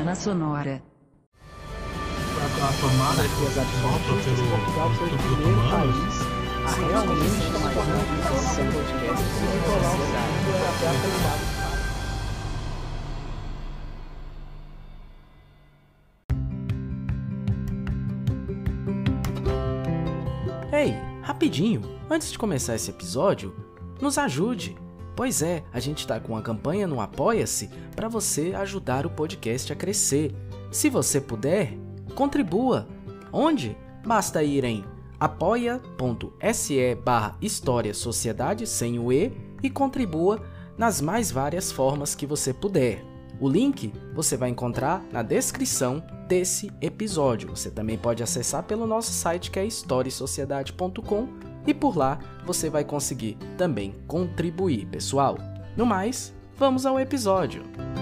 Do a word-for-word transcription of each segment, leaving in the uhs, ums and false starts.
Caverna Sonora. A tomada solta pelo Portugal foi o primeiro país a realmente tomar uma ação podcast e colar o site até atualizado. Ei, rapidinho, antes de começar esse episódio, nos ajude. Pois é, a gente está com uma campanha no Apoia-se para você ajudar o podcast a crescer. Se você puder, contribua. Onde? Basta ir em apoia.se barra História Sociedade sem o E e contribua nas mais várias formas que você puder. O link você vai encontrar na descrição desse episódio. Você também pode acessar pelo nosso site que é história sociedade ponto com e por lá você vai conseguir também contribuir, pessoal. No mais, vamos ao episódio.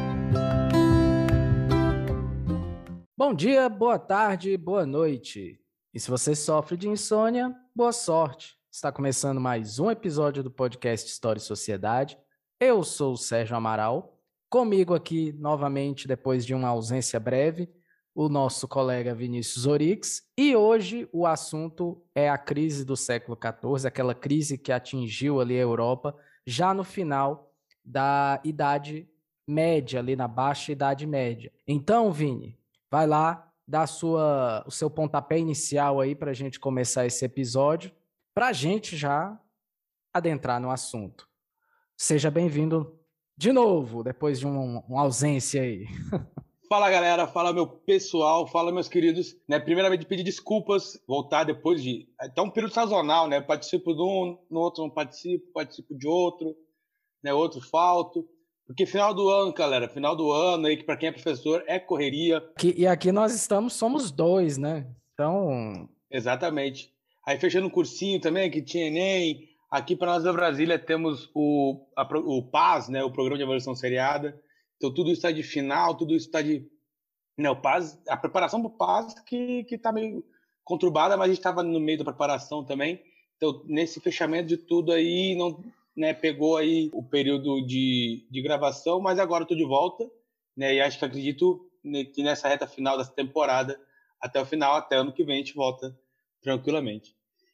Bom dia, boa tarde, boa noite. E se você sofre de insônia, boa sorte. Está começando mais um episódio do podcast História e Sociedade. Eu sou o Sérgio Amaral. Comigo aqui, novamente, depois de uma ausência breve, o nosso colega Vinícius Orix. E hoje o assunto é a crise do século quatorze, aquela crise que atingiu ali a Europa já no final da Idade Média, ali na Baixa Idade Média. Então, Vini, vai lá, dá sua, o seu pontapé inicial aí para a gente começar esse episódio, para a gente já adentrar no assunto. Seja bem-vindo de novo, depois de um, uma ausência aí. Fala, galera, fala meu pessoal, fala meus queridos, né? Primeiramente pedir desculpas, voltar depois de até um período sazonal, né? Participo de um, no outro não participo, participo de outro, né? Outro falto, porque final do ano, galera, final do ano aí que para quem é professor é correria. Aqui, e aqui nós estamos, somos dois, né? Então, exatamente. Aí fechando um cursinho também que tinha Enem. Aqui para nós da Brasília temos o a, o P A S, né? O Programa de Avaliação Seriada. Então, tudo isso está de final, tudo isso está de... Né, o P A S, a preparação para o P A S que está meio conturbada, mas a gente estava no meio da preparação também. Então, nesse fechamento de tudo aí, não, né, pegou aí o período de, de gravação, mas agora estou de volta. Né, e acho que acredito que nessa reta final dessa temporada, até o final, até ano que vem, a gente volta tranquilamente.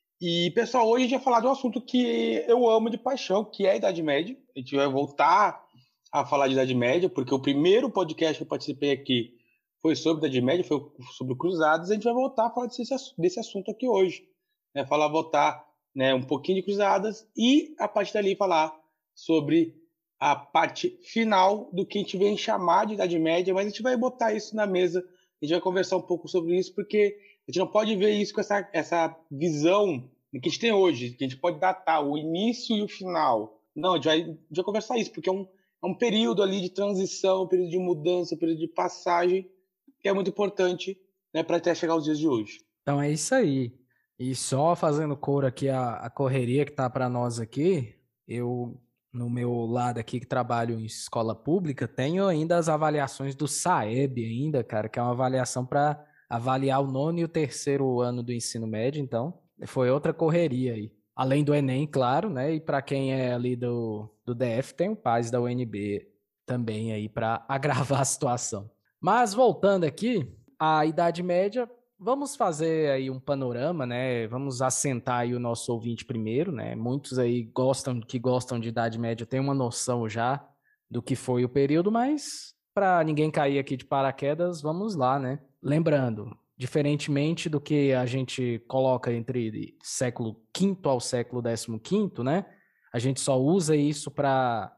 E, pessoal, hoje a gente vai falar de um assunto que eu amo de paixão, que é a Idade Média. A gente vai voltar a falar de Idade Média, porque o primeiro podcast que eu participei aqui foi sobre Idade Média, foi sobre Cruzadas. A gente vai voltar a falar desse, desse assunto aqui hoje. Né? Falar, voltar, né, um pouquinho de Cruzadas e, a partir dali, falar sobre a parte final do que a gente vem chamar de Idade Média, mas a gente vai botar isso na mesa, a gente vai conversar um pouco sobre isso, porque a gente não pode ver isso com essa, essa visão que a gente tem hoje, que a gente pode datar o início e o final. Não, a gente vai, a gente vai conversar isso, porque é um É um período ali de transição, um período de mudança, um período de passagem, que é muito importante, né, para até chegar aos dias de hoje. Então é isso aí. E só fazendo coro aqui a, a correria que tá para nós aqui, eu, no meu lado aqui que trabalho em escola pública, tenho ainda as avaliações do SAEB ainda, cara, que é uma avaliação para avaliar o nono e o terceiro ano do ensino médio, então foi outra correria aí. Além do Enem, claro, né? E para quem é ali do, do D F, tem o P A S da U N B também aí para agravar a situação. Mas voltando aqui, a Idade Média, vamos fazer aí um panorama, né? Vamos assentar aí o nosso ouvinte primeiro, né? Muitos aí gostam, que gostam de Idade Média têm uma noção já do que foi o período, mas para ninguém cair aqui de paraquedas, vamos lá, né? Lembrando, diferentemente do que a gente coloca entre século quinto ao século décimo quinto, né? A gente só usa isso para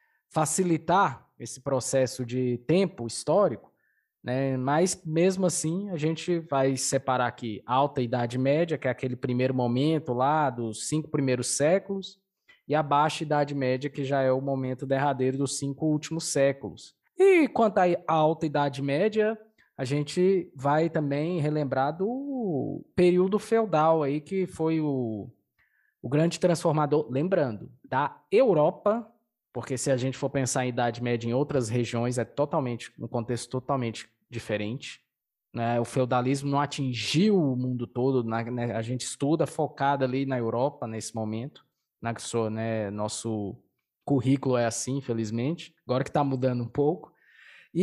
facilitar esse processo de tempo histórico, né? Mas mesmo assim a gente vai separar aqui a Alta Idade Média, que é aquele primeiro momento lá dos cinco primeiros séculos, e a Baixa Idade Média, que já é o momento derradeiro dos cinco últimos séculos. E quanto à Alta Idade Média, a gente vai também relembrar do período feudal aí, que foi o, o grande transformador, lembrando, da Europa, porque se a gente for pensar em Idade Média em outras regiões, é totalmente um contexto totalmente diferente. Né? O feudalismo não atingiu o mundo todo, na, né? A gente estuda focado ali na Europa nesse momento, na que sou, né? Nosso currículo é assim, infelizmente, agora que está mudando um pouco. E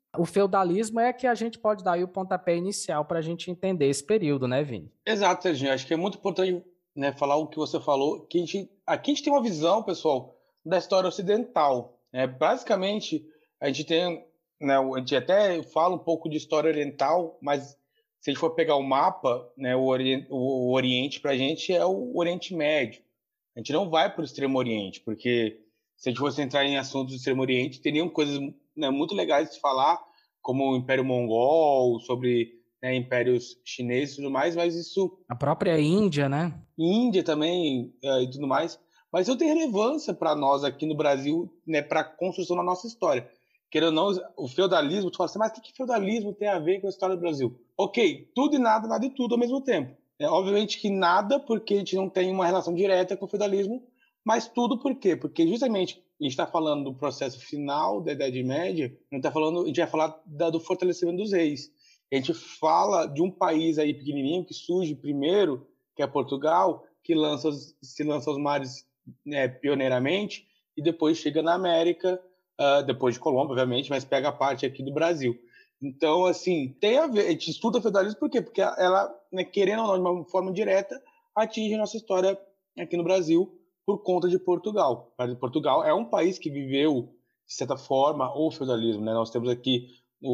O feudalismo é que a gente pode dar aí o pontapé inicial para a gente entender esse período, né, Vini? Exato, Serginho. Acho que é muito importante, né, falar o que você falou, que a gente, aqui a gente tem uma visão, pessoal, da história ocidental. Né? Basicamente, a gente tem, né, a gente até fala um pouco de história oriental, mas se a gente for pegar o mapa, né, o, ori o Oriente para a gente é o Oriente Médio. A gente não vai para o Extremo Oriente, porque se a gente fosse entrar em assuntos do Extremo Oriente, teriam coisas, né, muito legais de se falar, como o Império Mongol, sobre, né, impérios chineses e tudo mais, mas isso... A própria Índia, né? Índia também, uh, e tudo mais. Mas isso tem relevância para nós aqui no Brasil, né, para a construção da nossa história. Querendo ou não, o feudalismo, tu fala assim, mas o que, que feudalismo tem a ver com a história do Brasil? Ok, tudo e nada, nada e tudo ao mesmo tempo. É, obviamente que nada, porque a gente não tem uma relação direta com o feudalismo, mas tudo por quê? Porque justamente a gente está falando do processo final da Idade Média, não tá falando, a gente vai falar da, do fortalecimento dos reis. A gente fala de um país aí pequenininho que surge primeiro, que é Portugal, que lança os, se lança aos mares, né, pioneiramente, e depois chega na América, uh, depois de Colômbia, obviamente, mas pega a parte aqui do Brasil. Então, assim, tem a ver, a gente estuda feudalismo por quê? Porque ela, né, querendo ou não, de uma forma direta, atinge a nossa história aqui no Brasil por conta de Portugal. Portugal é um país que viveu, de certa forma, o feudalismo. Né? Nós temos aqui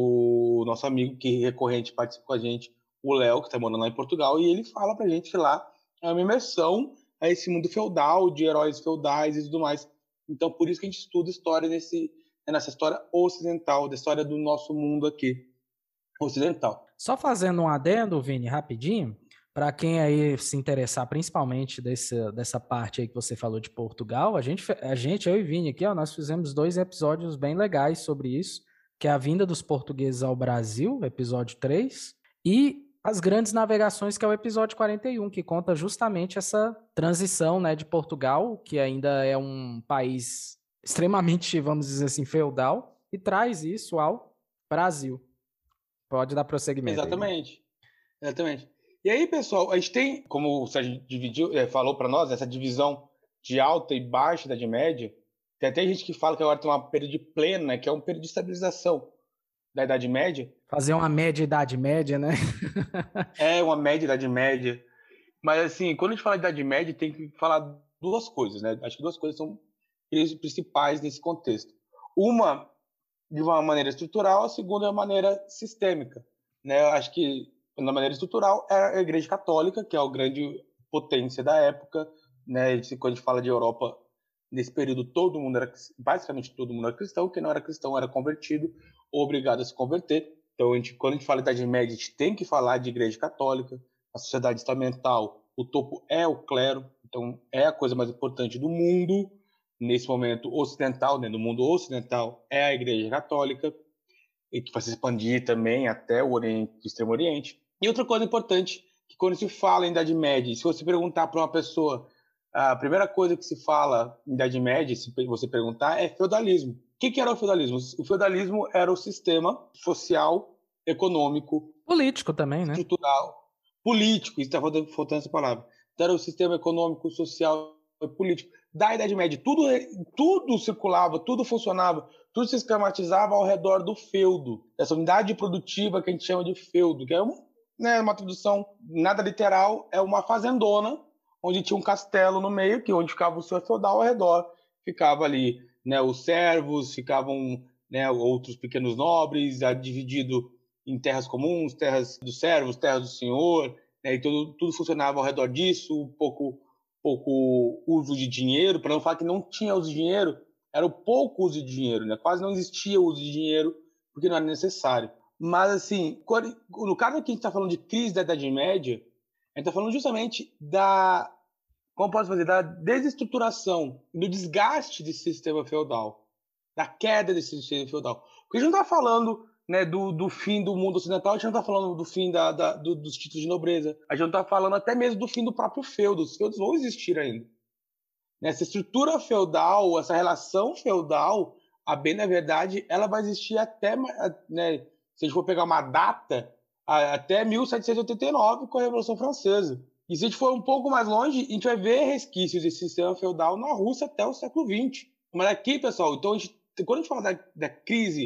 o nosso amigo que recorrente participa com a gente, o Léo, que está morando lá em Portugal, e ele fala pra gente que lá é uma imersão a esse mundo feudal, de heróis feudais e tudo mais. Então, por isso que a gente estuda história nesse, nessa história ocidental, da história do nosso mundo aqui, ocidental. Só fazendo um adendo, Vini, rapidinho, para quem aí se interessar principalmente desse, dessa parte aí que você falou de Portugal, a gente, a gente, eu e Vini aqui, ó, nós fizemos dois episódios bem legais sobre isso, que é a vinda dos portugueses ao Brasil, episódio três, e as grandes navegações, que é o episódio quarenta e um, que conta justamente essa transição, né, de Portugal, que ainda é um país extremamente, vamos dizer assim, feudal, e traz isso ao Brasil. Pode dar prosseguimento. Exatamente. Aí. Exatamente. E aí, pessoal, a gente tem, como o Sérgio dividiu, é, falou para nós, essa divisão de alta e baixa Idade Média. Tem até gente que fala que agora tem uma período plena, que é um período de estabilização da Idade Média. Fazer uma média Idade Média, né? É, uma média Idade Média. Mas, assim, quando a gente fala de Idade Média, tem que falar duas coisas, né? Acho que duas coisas são principais nesse contexto. Uma, de uma maneira estrutural, a segunda, de uma maneira sistêmica. Né? Eu acho que, na maneira estrutural, é a Igreja Católica, que é a grande potência da época. Né? Quando a gente fala de Europa, nesse período, todo mundo era, basicamente todo mundo era cristão. Quem não era cristão era convertido ou obrigado a se converter. Então, a gente, quando a gente fala de Idade Média, a gente tem que falar de Igreja Católica. A sociedade estamental, o topo é o clero, então é a coisa mais importante do mundo, nesse momento ocidental, né, no mundo ocidental, é a Igreja Católica, e que vai se expandir também até o Oriente, o Extremo Oriente. E outra coisa importante, que quando se fala em Idade Média, se você perguntar para uma pessoa, a primeira coisa que se fala em Idade Média, se você perguntar, é feudalismo. O que, que era o feudalismo? O feudalismo era o sistema social, econômico, político também, né? Estrutural, político, está faltando essa palavra. Então, era o sistema econômico, social e político da Idade Média. Tudo, tudo circulava, tudo funcionava, tudo se esquematizava ao redor do feudo, essa unidade produtiva que a gente chama de feudo, que é uma, né, uma tradução nada literal, é uma fazendona, onde tinha um castelo no meio, que onde ficava o senhor feudal, ao redor ficava ali, né, os servos, ficavam, né, outros pequenos nobres, dividido em terras comuns, terras dos servos, terras do senhor, né, e tudo, tudo funcionava ao redor disso, pouco, pouco uso de dinheiro, para não falar que não tinha uso de dinheiro, era o pouco uso de dinheiro, né, quase não existia uso de dinheiro, porque não era necessário. Mas, assim, no caso aqui a gente está falando de crise da Idade Média, a gente está falando justamente da, como posso fazer, da desestruturação, do desgaste desse sistema feudal, da queda desse sistema feudal. Porque a gente não está falando, né, do, do fim do mundo ocidental, a gente não está falando do fim da, da, do, dos títulos de nobreza, a gente não está falando até mesmo do fim do próprio feudo. Os feudos vão existir ainda. Essa estrutura feudal, essa relação feudal, a bem na verdade, ela vai existir até, né, se a gente for pegar uma data, até mil setecentos e oitenta e nove, com a Revolução Francesa. E se a gente for um pouco mais longe, a gente vai ver resquícios desse sistema feudal na Rússia até o século vinte. Mas aqui, pessoal, então a gente, quando a gente fala da, da crise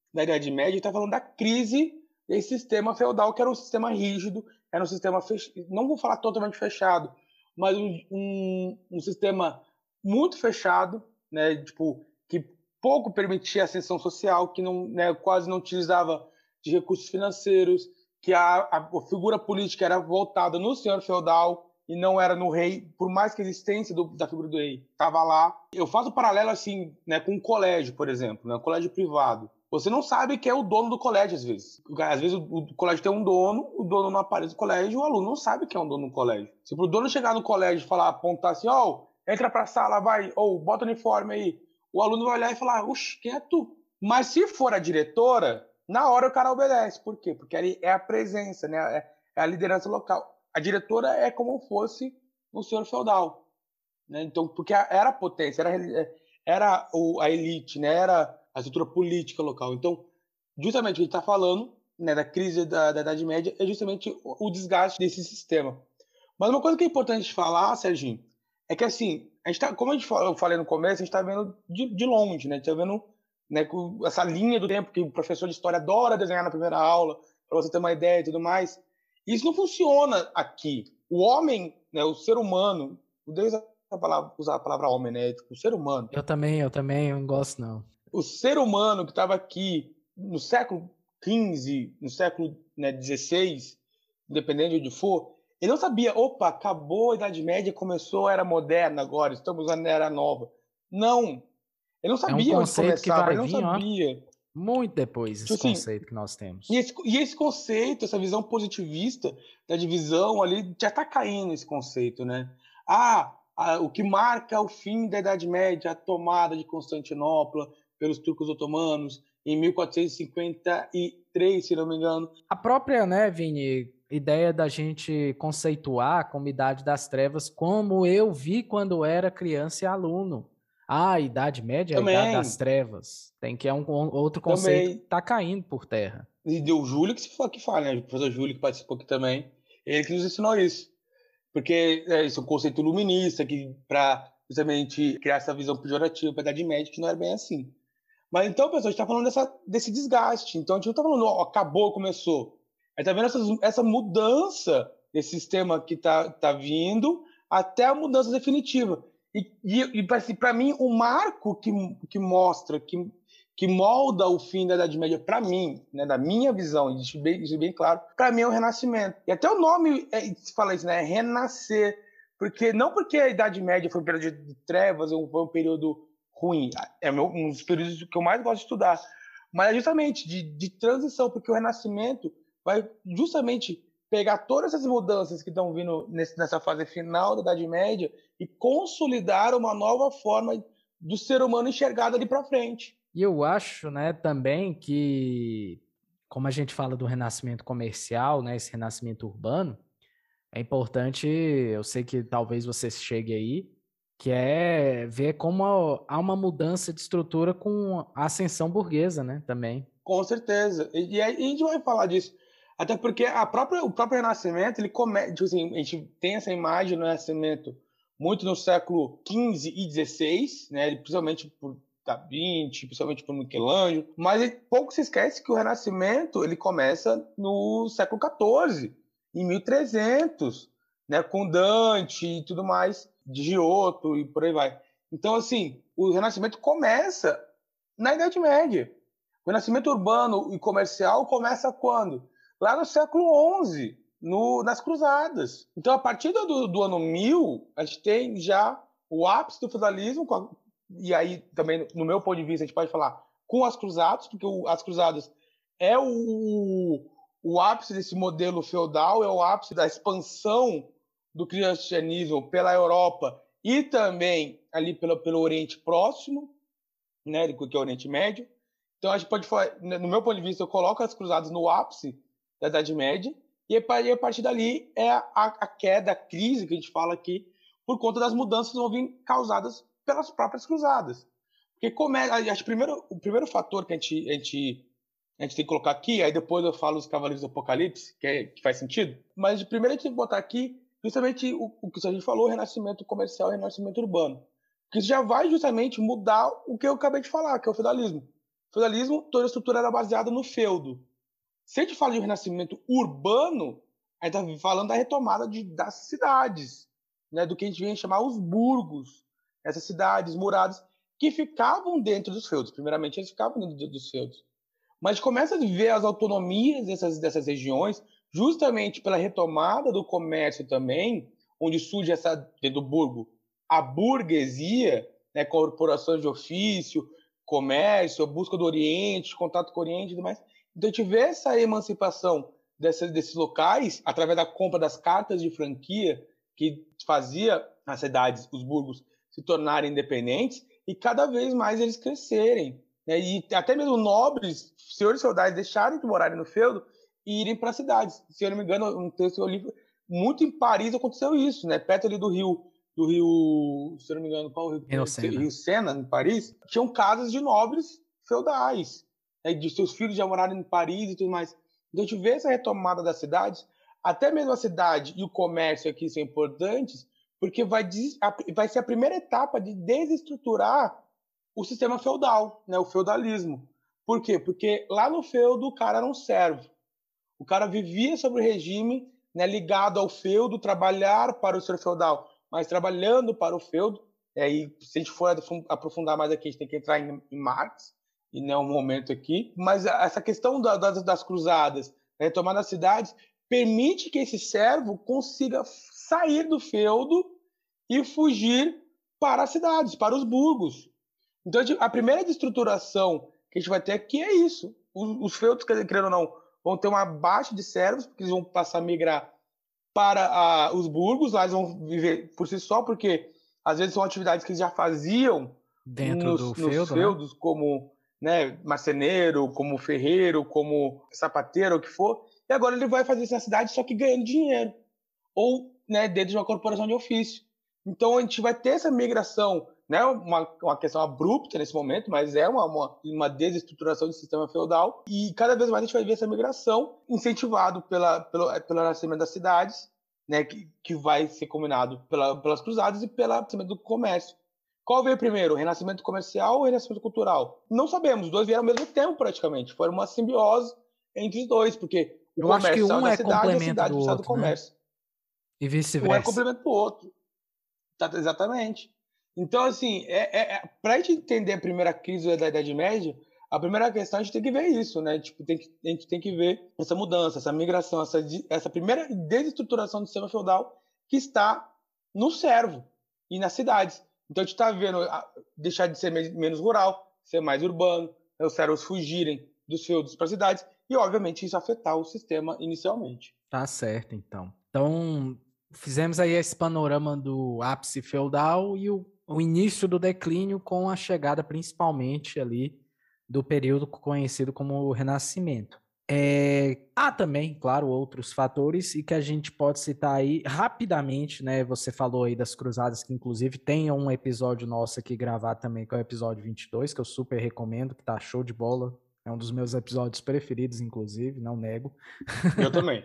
da Idade Média, está falando da crise desse sistema feudal, que era um sistema rígido, era um sistema, fech... não vou falar totalmente fechado, mas um, um, um sistema muito fechado, né, tipo, que pouco permitia ascensão social, que não, né, quase não utilizava de recursos financeiros, que a, a, a figura política era voltada no senhor feudal e não era no rei, por mais que a existência do, da figura do rei estava lá. Eu faço um paralelo assim, né, com um colégio, por exemplo, né, um colégio privado. Você não sabe quem é o dono do colégio, às vezes. Às vezes o, o colégio tem um dono, o dono não aparece no colégio, o aluno não sabe quem é o dono do colégio. Se o dono chegar no colégio e falar, apontar assim, ó, oh, entra pra sala, vai, ou oh, bota o uniforme aí, o aluno vai olhar e falar, uxe, quem é tu? Mas se for a diretora, na hora o cara obedece. Por quê? Porque ali é a presença, né? É, é a liderança local. A diretora é como fosse um senhor feudal, né? Então, porque era a potência, era, era a elite, né? Era a estrutura política local. Então, justamente o que a gente está falando, né, da crise da, da Idade Média é justamente o, o desgaste desse sistema. Mas uma coisa que é importante falar, Serginho, é que assim, a gente tá, como a gente, eu falei no começo, a gente está vendo de, de longe, né? A gente está vendo, né, essa linha do tempo que o professor de história adora desenhar na primeira aula, para você ter uma ideia e tudo mais. Isso não funciona aqui. O homem, né, o ser humano, o Deus a palavra, usar a palavra homem, né? O ser humano. Eu também, eu também não gosto, não. O ser humano que estava aqui no século quinze, no século né, dezesseis, independente de onde for, ele não sabia, opa, acabou a Idade Média, começou a Era Moderna agora, estamos na Era Nova. Não. Ele não sabia é um onde começava, que vai ele não vir, sabia. Ó, muito depois, esse tipo conceito assim, que nós temos. E esse, e esse conceito, essa visão positivista da divisão ali, já está caindo esse conceito, né? Ah, a, o que marca o fim da Idade Média, a tomada de Constantinopla pelos turcos otomanos, em mil quatrocentos e cinquenta e três, se não me engano. A própria, né, Vini, ideia da gente conceituar como Idade das Trevas, como eu vi quando era criança e aluno. Ah, a Idade Média é a Idade das Trevas. Tem que é um outro conceito também. Que está caindo por terra. E deu o Júlio que, se, que fala, né? O professor Júlio que participou aqui também. Ele que nos ensinou isso. Porque é, isso é um conceito iluminista, que para justamente criar essa visão pejorativa para a Idade Média, que não era bem assim. Mas então, pessoal, a gente está falando dessa, desse desgaste. Então, a gente não está falando, ó, acabou, começou. A gente está vendo essa, essa mudança desse sistema que está tá vindo até a mudança definitiva. E, e, e para mim, o marco que, que mostra, que, que molda o fim da Idade Média, para mim, né, da minha visão, e isso bem, isso bem claro, para mim é o Renascimento. E até o nome é, se fala isso, né? É renascer. Porque, não porque a Idade Média foi um período de trevas, ou foi um período ruim. É um dos períodos que eu mais gosto de estudar. Mas é justamente de, de transição, porque o Renascimento vai justamente pegar todas essas mudanças que estão vindo nesse, nessa fase final da Idade Média e consolidar uma nova forma do ser humano enxergado ali para frente. E eu acho, né, também que, como a gente fala do renascimento comercial, né, esse renascimento urbano, é importante, eu sei que talvez você chegue aí, que é ver como há uma mudança de estrutura com a ascensão burguesa, né, também. Com certeza. E, e a gente vai falar disso. Até porque a própria, o próprio Renascimento, ele come, tipo assim, a gente tem essa imagem do Renascimento muito no século quinze e dezesseis, né, principalmente por Da Vinci, principalmente por Michelangelo, mas pouco se esquece que o Renascimento ele começa no século quatorze, em mil e trezentos, né, com Dante e tudo mais, de Giotto e por aí vai. Então, assim, o Renascimento começa na Idade Média. O Renascimento urbano e comercial começa quando? Lá no século onze, no, nas Cruzadas. Então, a partir do, do ano mil, a gente tem já o ápice do feudalismo, com a, e aí também, no meu ponto de vista, a gente pode falar com as Cruzadas, porque o, as Cruzadas é o, o ápice desse modelo feudal, é o ápice da expansão do cristianismo pela Europa e também ali pelo, pelo Oriente Próximo, né, que é o Oriente Médio. Então, a gente pode falar, no meu ponto de vista, eu coloco as Cruzadas no ápice da Idade Média, e a partir dali é a, a queda, a crise que a gente fala aqui, por conta das mudanças que vão vir causadas pelas próprias Cruzadas. Porque come, acho, primeiro, o primeiro fator que a gente, a, gente, a gente tem que colocar aqui, aí depois eu falo os Cavaleiros do Apocalipse, que, é, que faz sentido, mas primeiro a gente tem que botar aqui justamente o, o que a gente falou, o renascimento comercial e o renascimento urbano. Que isso já vai justamente mudar o que eu acabei de falar, que é o feudalismo. feudalismo, toda a estrutura era baseada no feudo. Se a gente fala de um renascimento urbano, a gente está falando da retomada de, das cidades, né, do que a gente vem chamar os burgos, essas cidades muradas, que ficavam dentro dos feudos. Primeiramente, eles ficavam dentro dos feudos. Mas começa a ver as autonomias dessas, dessas regiões, justamente pela retomada do comércio também, onde surge essa, dentro do burgo, a burguesia, né, corporações de ofício, comércio, busca do Oriente, contato com o Oriente e tudo mais. Então a gente vê essa emancipação dessas, desses locais através da compra das cartas de franquia que fazia as cidades, os burgos, se tornarem independentes e cada vez mais eles crescerem. Né? E até mesmo nobres, senhores feudais, deixarem de morarem no feudo e irem para as cidades. Se eu não me engano, um texto que eu li, muito em Paris aconteceu isso, né? Perto ali do rio, do rio, se eu não me engano, qual rio? Rio Sena. Rio Sena, em Paris, tinham casas de nobres feudais, né? De seus filhos já moraram em Paris e tudo mais. Então a gente vê essa retomada das cidades, até mesmo a cidade e o comércio aqui são importantes, porque vai, vai ser a primeira etapa de desestruturar o sistema feudal, né? O feudalismo. Por quê? Porque lá no feudo o cara era um servo. O cara vivia sobre o regime, né, ligado ao feudo, trabalhar para o senhor feudal, mas trabalhando para o feudo. E aí, se a gente for aprofundar mais aqui, a gente tem que entrar em, em Marx, e não é o momento aqui. Mas essa questão da, das, das cruzadas, né, retomar as cidades, permite que esse servo consiga sair do feudo e fugir para as cidades, para os burgos. Então, a primeira destruturação que a gente vai ter aqui é isso. Os, os feudos, querendo ou não, vão ter uma baixa de servos, porque eles vão passar a migrar para a, os burgos, lá eles vão viver por si só, porque às vezes são atividades que eles já faziam dentro nos, do nos feudo, feudos, né? como, né, marceneiro, como ferreiro, como sapateiro, o que for, e agora ele vai fazer isso na cidade, só que ganhando dinheiro, ou, né, dentro de uma corporação de ofício. Então a gente vai ter essa migração, né, uma, uma questão abrupta nesse momento, mas é uma, uma, uma desestruturação do sistema feudal, e cada vez mais a gente vai ver essa migração incentivado pela, pelo, pelo nascimento das cidades, né, que, que vai ser combinado pela, pelas cruzadas e pelo nascimento do comércio. Qual veio primeiro, o renascimento comercial ou o renascimento cultural? Não sabemos, os dois vieram ao mesmo tempo praticamente, foi uma simbiose entre os dois, porque o Eu comércio acho que saiu um da é cidade e a complemento cidade do saiu do outro, né? comércio. E Um é vice-versa. complemento do outro. Tá, exatamente. Então, assim, é, é, é, para a gente entender a primeira crise da Idade Média, a primeira questão a gente tem que ver isso, né? Tipo, tem que, a gente tem que ver essa mudança, essa migração, essa, essa primeira desestruturação do sistema feudal que está no servo e nas cidades. Então, a gente está vendo deixar de ser menos rural, ser mais urbano, né? Os servos fugirem dos feudos para as cidades e, obviamente, isso afetar o sistema inicialmente. Tá certo, então. Então, fizemos aí esse panorama do ápice feudal e o, o início do declínio com a chegada principalmente ali do período conhecido como o Renascimento. É, há também, claro, outros fatores e que a gente pode citar aí rapidamente, né? Você falou aí das cruzadas, que inclusive tem um episódio nosso aqui gravado também, que é o episódio vinte e dois, que eu super recomendo, que tá show de bola. É um dos meus episódios preferidos, inclusive, não nego. Eu também.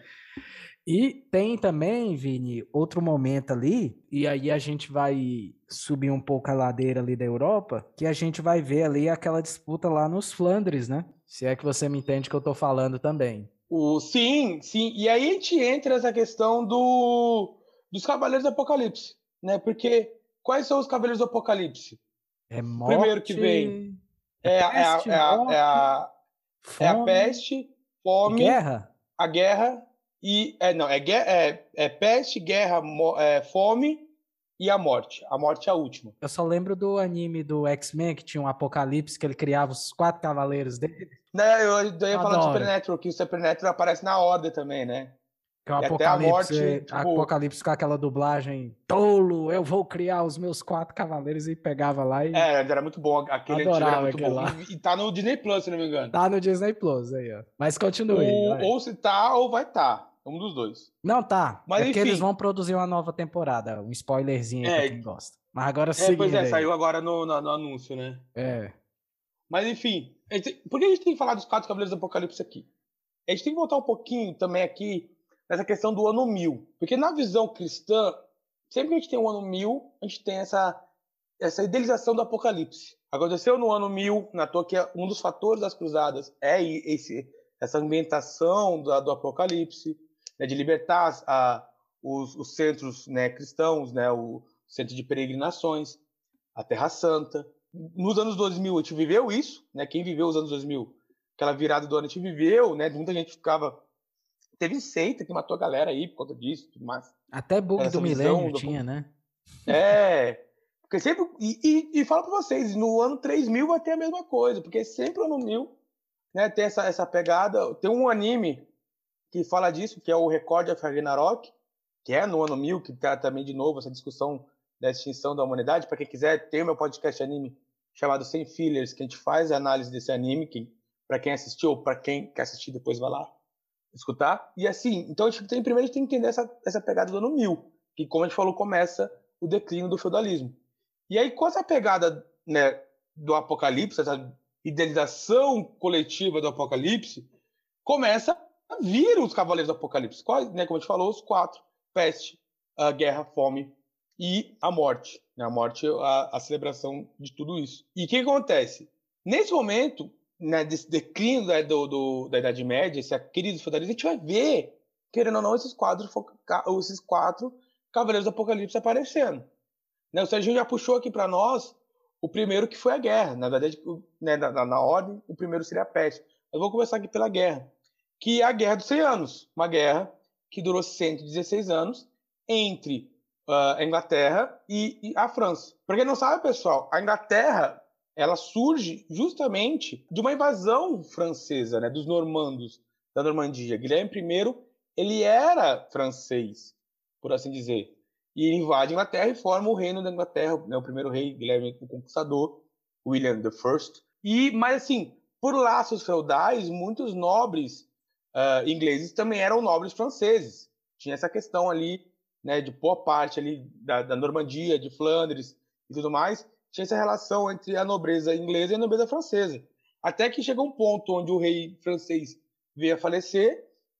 E tem também, Vini, outro momento ali, e aí a gente vai subir um pouco a ladeira ali da Europa, que a gente vai ver ali aquela disputa lá nos Flandres, né? Se é que você me entende que eu tô falando também. O, sim, sim. E aí a gente entra nessa questão do, dos Cavaleiros do Apocalipse, né? Porque quais são os Cavaleiros do Apocalipse? É O morte... primeiro que vem é, a, peste, é, a, é, a, fome, é a peste, fome, guerra? a guerra e... É, não, é, é, é peste, guerra, é, fome e a morte. A morte é a última. Eu só lembro do anime do X-Men, que tinha um apocalipse, que ele criava os quatro cavaleiros dele. Né, eu, eu ia Eu falar do adoro. Supernatural, que o Supernatural aparece na ordem também, né? Que é o E até a morte, Apocalipse, tipo... Apocalipse com aquela dublagem tolo, eu vou criar os meus quatro cavaleiros e pegava lá e... É, era muito bom, aquele antigo era muito bom. Lá. E, e tá no Disney Plus, se não me engano. Tá no Disney Plus aí, ó. Mas continue. O, ou se tá, ou vai tá. Um dos dois. Não, tá. Mas, é porque enfim, eles vão produzir uma nova temporada. Um spoilerzinho aí é, pra quem gosta. Mas agora é, seguindo pois é, aí. saiu agora no, no, no anúncio, né? É. Mas enfim, por que a gente tem que falar dos quatro Cavaleiros do Apocalipse aqui? A gente tem que voltar um pouquinho também aqui nessa questão do ano mil. Porque na visão cristã, sempre que a gente tem o ano mil, a gente tem essa, essa idealização do apocalipse. Aconteceu no ano mil, na toa que um dos fatores das cruzadas é esse, essa ambientação do, do apocalipse, né, de libertar a, os, os centros, né, cristãos, né, o centro de peregrinações, a Terra Santa. Nos anos dois mil a gente viveu isso, né, quem viveu os anos dois mil, aquela virada do ano a gente viveu, né, muita gente ficava... Teve seita que matou a galera aí por conta disso, tudo mais. Até bug do milênio do... tinha, né? É, porque sempre... E, e, e falo pra vocês, no ano três mil vai ter a mesma coisa, porque sempre no ano mil, né, tem essa, essa pegada. Tem um anime que fala disso, que é o Record of Ragnarok, que é no ano mil, que tá também de novo essa discussão da extinção da humanidade. Para quem quiser, tem o meu podcast anime chamado Sem Fillers, que a gente faz a análise desse anime, que para quem assistiu ou para quem quer assistir depois vai lá escutar. E assim, então a gente tem, primeiro a gente tem que entender essa, essa pegada do ano mil, que como a gente falou, começa o declínio do feudalismo. E aí com essa pegada, né, do apocalipse, essa idealização coletiva do apocalipse, começa a vir os cavaleiros do apocalipse. Quais, né, como a gente falou, os quatro: peste, a guerra, a fome e a morte. Né, a morte, a, a celebração de tudo isso. E o que acontece? Nesse momento, né, desse declínio da, do, do, da Idade Média, essa crise do feudalismo, a gente vai ver, querendo ou não, esses, quadros, esses quatro cavaleiros do apocalipse aparecendo. Né, o Serginho já puxou aqui para nós o primeiro, que foi a guerra. Na verdade, né, na, na ordem, o primeiro seria a peste. Eu vou começar aqui pela guerra, que é a Guerra dos cem anos. Uma guerra que durou cento e dezesseis anos entre uh, a Inglaterra e, e a França. Para quem não sabe, pessoal, a Inglaterra ela surge justamente de uma invasão francesa, né, dos normandos da Normandia. Guilherme I, ele era francês, por assim dizer, e ele invade a Inglaterra e forma o reino da Inglaterra, né, o primeiro rei, Guilherme o Conquistador, William the First. E, mas assim, por laços feudais, muitos nobres uh, ingleses também eram nobres franceses. Tinha essa questão ali, né, de boa parte ali da, da Normandia, de Flandres e tudo mais. Tinha essa relação entre a nobreza inglesa e a nobreza francesa. Até que chegou um ponto onde o rei francês veio a falecer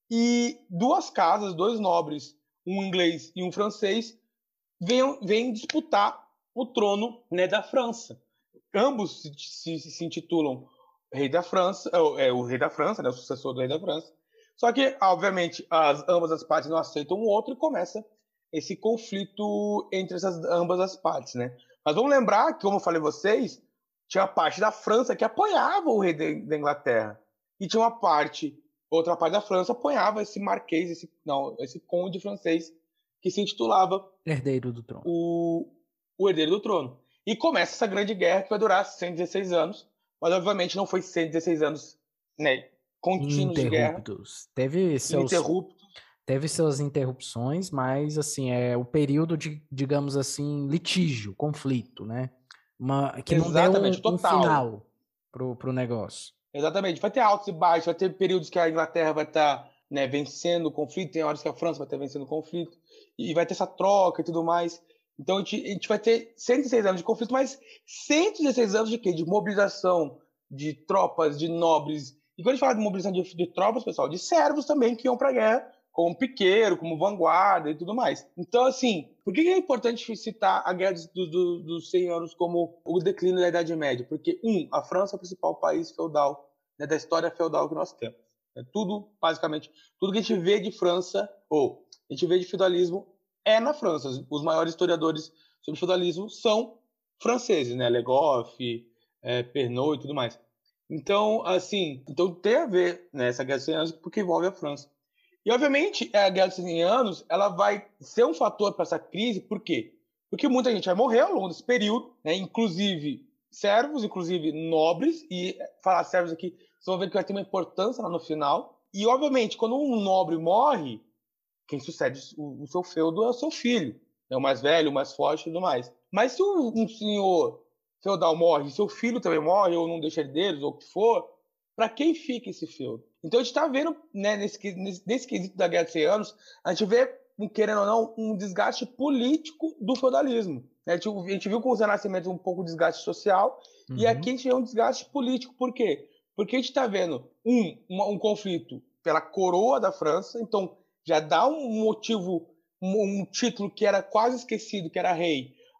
e duas casas, dois nobres, um inglês e um francês, vêm, vêm disputar o trono, né, da França. Ambos se, se, se intitulam rei da França, é, é o rei da França, né, o sucessor do rei da França. Só que, obviamente, as, ambas as partes não aceitam o outro e começa esse conflito entre essas ambas as partes, né? Mas vamos lembrar que, como eu falei a vocês, tinha a parte da França que apoiava o rei da Inglaterra. E tinha uma parte, outra parte da França apoiava esse marquês, esse, não, esse conde francês, que se intitulava Herdeiro do Trono. O, o Herdeiro do Trono. E começa essa grande guerra que vai durar cento e dezesseis anos, mas obviamente não foi cento e dezesseis anos, né, contínuos de guerra. Teve seus... Ininterruptos. Teve suas interrupções, mas assim, é o período de, digamos assim, litígio, conflito, né? Uma, que não Exatamente, deu um, um total. final pro, pro negócio. Exatamente. Vai ter altos e baixos, vai ter períodos que a Inglaterra vai estar, né, vencendo o conflito, tem horas que a França vai estar vencendo o conflito, e vai ter essa troca e tudo mais. Então a gente, a gente vai ter cento e dezesseis anos de conflito, mas cento e dezesseis anos de quê? De mobilização de tropas, de nobres. E quando a gente fala de mobilização de, de tropas, pessoal, de servos também que iam para a guerra, como piqueiro, como vanguarda e tudo mais. Então, assim, por que é importante citar a Guerra dos, dos, dos cem anos como o declínio da Idade Média? Porque, um, a França é o principal país feudal, né, da história feudal que nós temos. É tudo, basicamente, tudo que a gente vê de França, ou a gente vê de feudalismo, é na França. Os maiores historiadores sobre feudalismo são franceses, né? Le Goff, é, Pernod e tudo mais. Então, assim, então tem a ver, né, essa Guerra dos cem anos porque envolve a França. E, obviamente, a Guerra dos cem anos ela vai ser um fator para essa crise, por quê? Porque muita gente vai morrer ao longo desse período, né? Inclusive servos, inclusive nobres, e falar servos aqui, vocês vão ver que vai ter uma importância lá no final. E, obviamente, quando um nobre morre, quem sucede o, o seu feudo é o seu filho, né? O mais velho, o mais forte e tudo mais. Mas se um, um senhor feudal morre, seu filho também morre, ou não deixa herdeiros, ou o que for, para quem fica esse feudo? Então a gente está vendo, né, nesse, nesse, nesse quesito da Guerra dos cem anos, a gente vê, querendo ou não, um desgaste político do feudalismo. Né? A, gente, a gente viu com os renascimentos um pouco de desgaste social, uhum. E aqui a gente vê um desgaste político. Por quê? Porque a gente está vendo, um, uma, um conflito pela coroa da França, então já dá um motivo, um, um título que era quase esquecido, que era rei,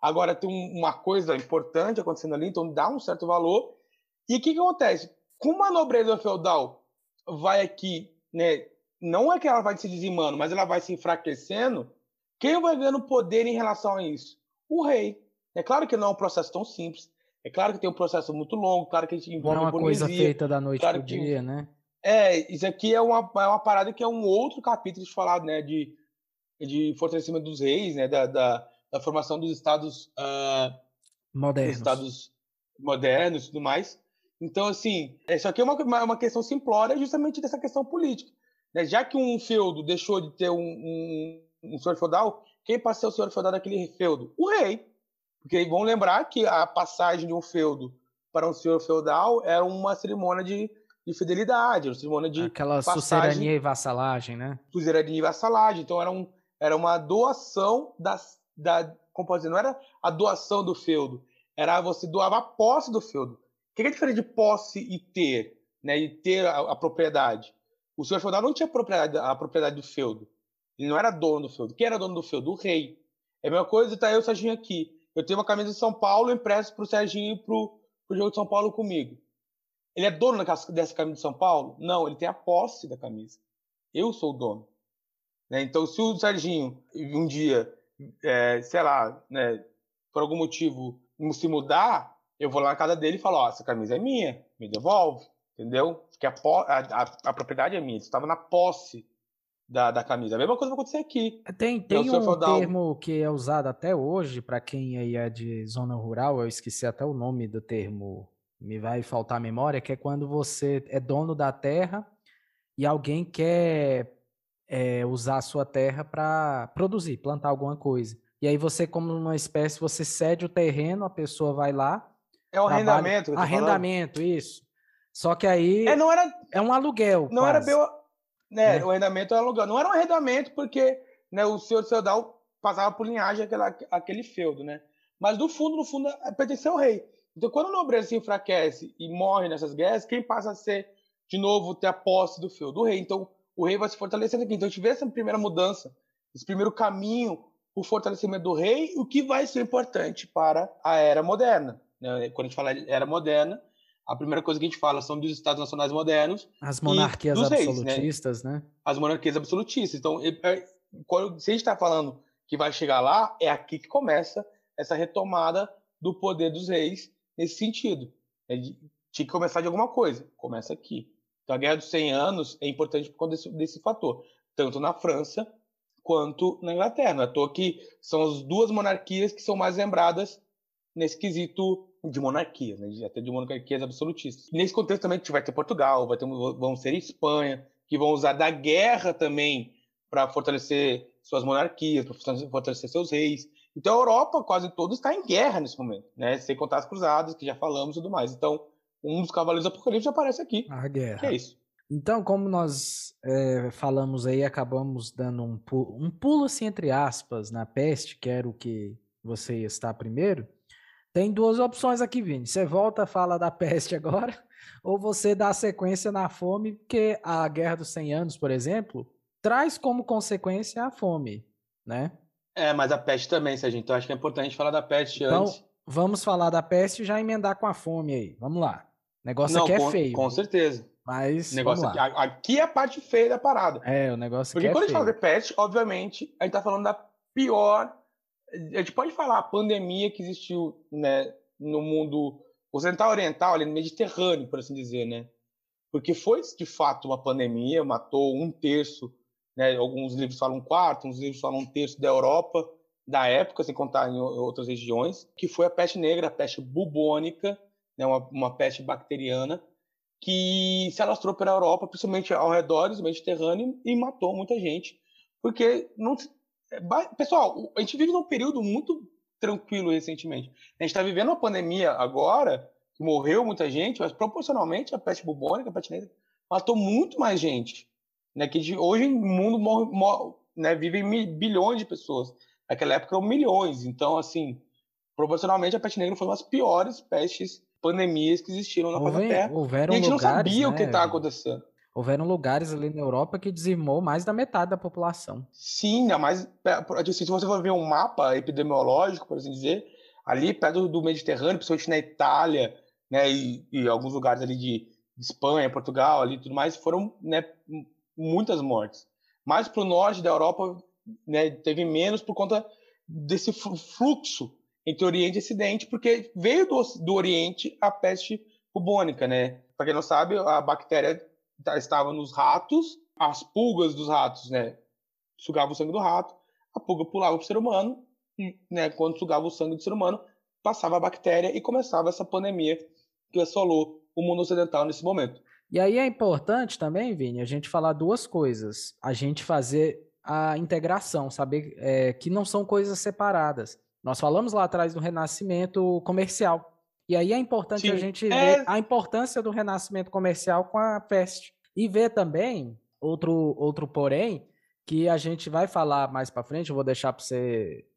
Agora tem um, uma coisa importante acontecendo ali, então dá um certo valor. E o que, que acontece? Como a nobreza feudal vai aqui, né, não é que ela vai se dizimando, mas ela vai se enfraquecendo, quem vai ganhando poder em relação a isso? O rei. É claro que não é um processo tão simples, é claro que tem um processo muito longo, claro que a gente Não é envolve a uma coisa burguesia, feita da noite claro pro que... dia, né? É, isso aqui é uma, é uma parada que é um outro capítulo de falar, né, de, de fortalecimento dos reis, né, da, da, da formação dos estados, uh, dos Modernos. estados modernos e tudo mais. Então, assim, isso aqui é uma, uma questão simplória justamente dessa questão política. Né? Já que um feudo deixou de ter um, um, um senhor feudal, quem passa a ser o senhor feudal daquele feudo? O rei. Porque vão lembrar que a passagem de um feudo para um senhor feudal era uma cerimônia de, de fidelidade, uma cerimônia de Aquela passagem, sucerania e vassalagem, né? suzerania e vassalagem. Então, era, um, era uma doação das, da... Como pode dizer? Não era a doação do feudo, era você doava a posse do feudo. O que é diferente de posse e ter, né? E ter a, a propriedade? O senhor feudal não tinha propriedade, a propriedade do feudo. Ele não era dono do feudo. Quem era dono do feudo? O rei. É a mesma coisa, tá eu e o Serginho aqui. Eu tenho uma camisa de São Paulo, eu empresto pro Serginho e pro, pro jogo de São Paulo comigo. Ele é dono dessa camisa de São Paulo? Não, ele tem a posse da camisa. Eu sou o dono. Né? Então, se o Serginho um dia, é, sei lá, né, por algum motivo se mudar, eu vou lá na casa dele e falo, ó, essa camisa é minha, me devolve, entendeu? Porque a, a, a, a propriedade é minha, você estava na posse da, da camisa. A mesma coisa vai acontecer aqui. Tem, Né? tem O senhor um feudal... termo que é usado até hoje, para quem aí é de zona rural, eu esqueci até o nome do termo, me vai faltar a memória, que é quando você é dono da terra e alguém quer é, usar a sua terra para produzir, plantar alguma coisa. E aí você, como uma espécie, você cede o terreno, a pessoa vai lá, É o trabalha... arrendamento que eu tô falando? Arrendamento, isso. Só que É, aí não era... é um aluguel, Não era bem... quase, Né, né? o arrendamento era aluguel. Não era um arrendamento porque, né, o senhor feudal passava por linhagem aquela, aquele feudo, né? Mas no fundo, no fundo, pertencia ao rei. Então, quando a nobreza se enfraquece e morre nessas guerras, quem passa a ser, de novo, ter a posse do feudo? O rei. Então, o rei vai se fortalecendo aqui. Então, a gente vê essa primeira mudança, esse primeiro caminho, o fortalecimento do rei, o que vai ser importante para a era moderna. Né? Quando a gente fala de era moderna, a primeira coisa que a gente fala são dos Estados Nacionais modernos As e monarquias dos reis, né? absolutistas, né? As monarquias absolutistas. Então, quando, se a gente está falando que vai chegar lá, é aqui que começa essa retomada do poder dos reis nesse sentido. É, tinha que começar de alguma coisa. Começa aqui. Então, a Guerra dos cem Anos é importante por conta desse, desse fator. Tanto na França quanto na Inglaterra. Não é à toa que são as duas monarquias que são mais lembradas nesse quesito de monarquia, né? Até de monarquias absolutistas. E nesse contexto também a gente vai ter Portugal, vai ter, vão ser Espanha, que vão usar da guerra também para fortalecer suas monarquias, para fortalecer seus reis. Então a Europa quase toda está em guerra nesse momento, né? Sem contar as cruzadas, que já falamos e tudo mais. Então um dos cavaleiros do Apocalipse aparece aqui. A guerra. Que é isso. Então, como nós é, falamos aí, acabamos dando um pulo, um pulo assim, entre aspas, na peste, que era o que você ia estar primeiro. Tem duas opções aqui, Vini. Você volta a falar da peste agora, ou você dá sequência na fome, porque a Guerra dos cem Anos, por exemplo, traz como consequência a fome, né? É, mas a peste também, Serginho. Então acho que é importante falar da peste então, antes. Vamos falar da peste e já emendar com a fome aí. Vamos lá. O negócio Não, aqui é com, feio. com certeza. Mas, o negócio vamos aqui, lá. aqui é a parte feia da parada. É, o negócio Porque aqui é quando feio. a gente fala de peste, obviamente, a gente tá falando da pior... A gente pode falar a pandemia que existiu, né, no mundo ocidental oriental, ali no Mediterrâneo, por assim dizer, né? Porque foi, de fato, uma pandemia, matou um terço, né? Alguns livros falam um quarto, uns livros falam um terço da Europa, da época, sem contar em outras regiões, que foi a peste negra, a peste bubônica, né? uma, uma peste bacteriana, que se alastrou pela Europa, principalmente ao redor do Mediterrâneo, e matou muita gente. Porque, não, pessoal, a gente vive num período muito tranquilo recentemente. A gente está vivendo uma pandemia agora, que morreu muita gente, mas proporcionalmente a peste bubônica, a peste negra, matou muito mais gente. Né? Que hoje o mundo morre, morre, né? Vivem bilhões de pessoas. Naquela época eram milhões. Então, assim, proporcionalmente a peste negra foi uma das piores pestes, pandemias que existiram na face da Terra. Houveram e a gente lugares, não sabia né, o que estava acontecendo. Houveram lugares ali na Europa que dizimou mais da metade da população. Sim, mas se você for ver um mapa epidemiológico, por assim dizer, ali perto do Mediterrâneo, principalmente na Itália, né, e, e alguns lugares ali de, de Espanha, Portugal, ali tudo mais, foram, né, muitas mortes. Mais para o norte da Europa, né, teve menos por conta desse fluxo entre Oriente e Ocidente, porque veio do, do Oriente a peste bubônica, né? Para quem não sabe, a bactéria estava nos ratos, as pulgas dos ratos, né, sugavam o sangue do rato, a pulga pulava para o ser humano, e, né, quando sugava o sangue do ser humano, passava a bactéria e começava essa pandemia que assolou o mundo ocidental nesse momento. E aí é importante também, Vini, a gente falar duas coisas. A gente fazer a integração, saber é, que não são coisas separadas. Nós falamos lá atrás do renascimento comercial. E aí é importante Sim, a gente é... ver a importância do renascimento comercial com a peste. E ver também, outro, outro porém, que a gente vai falar mais para frente, eu vou deixar para você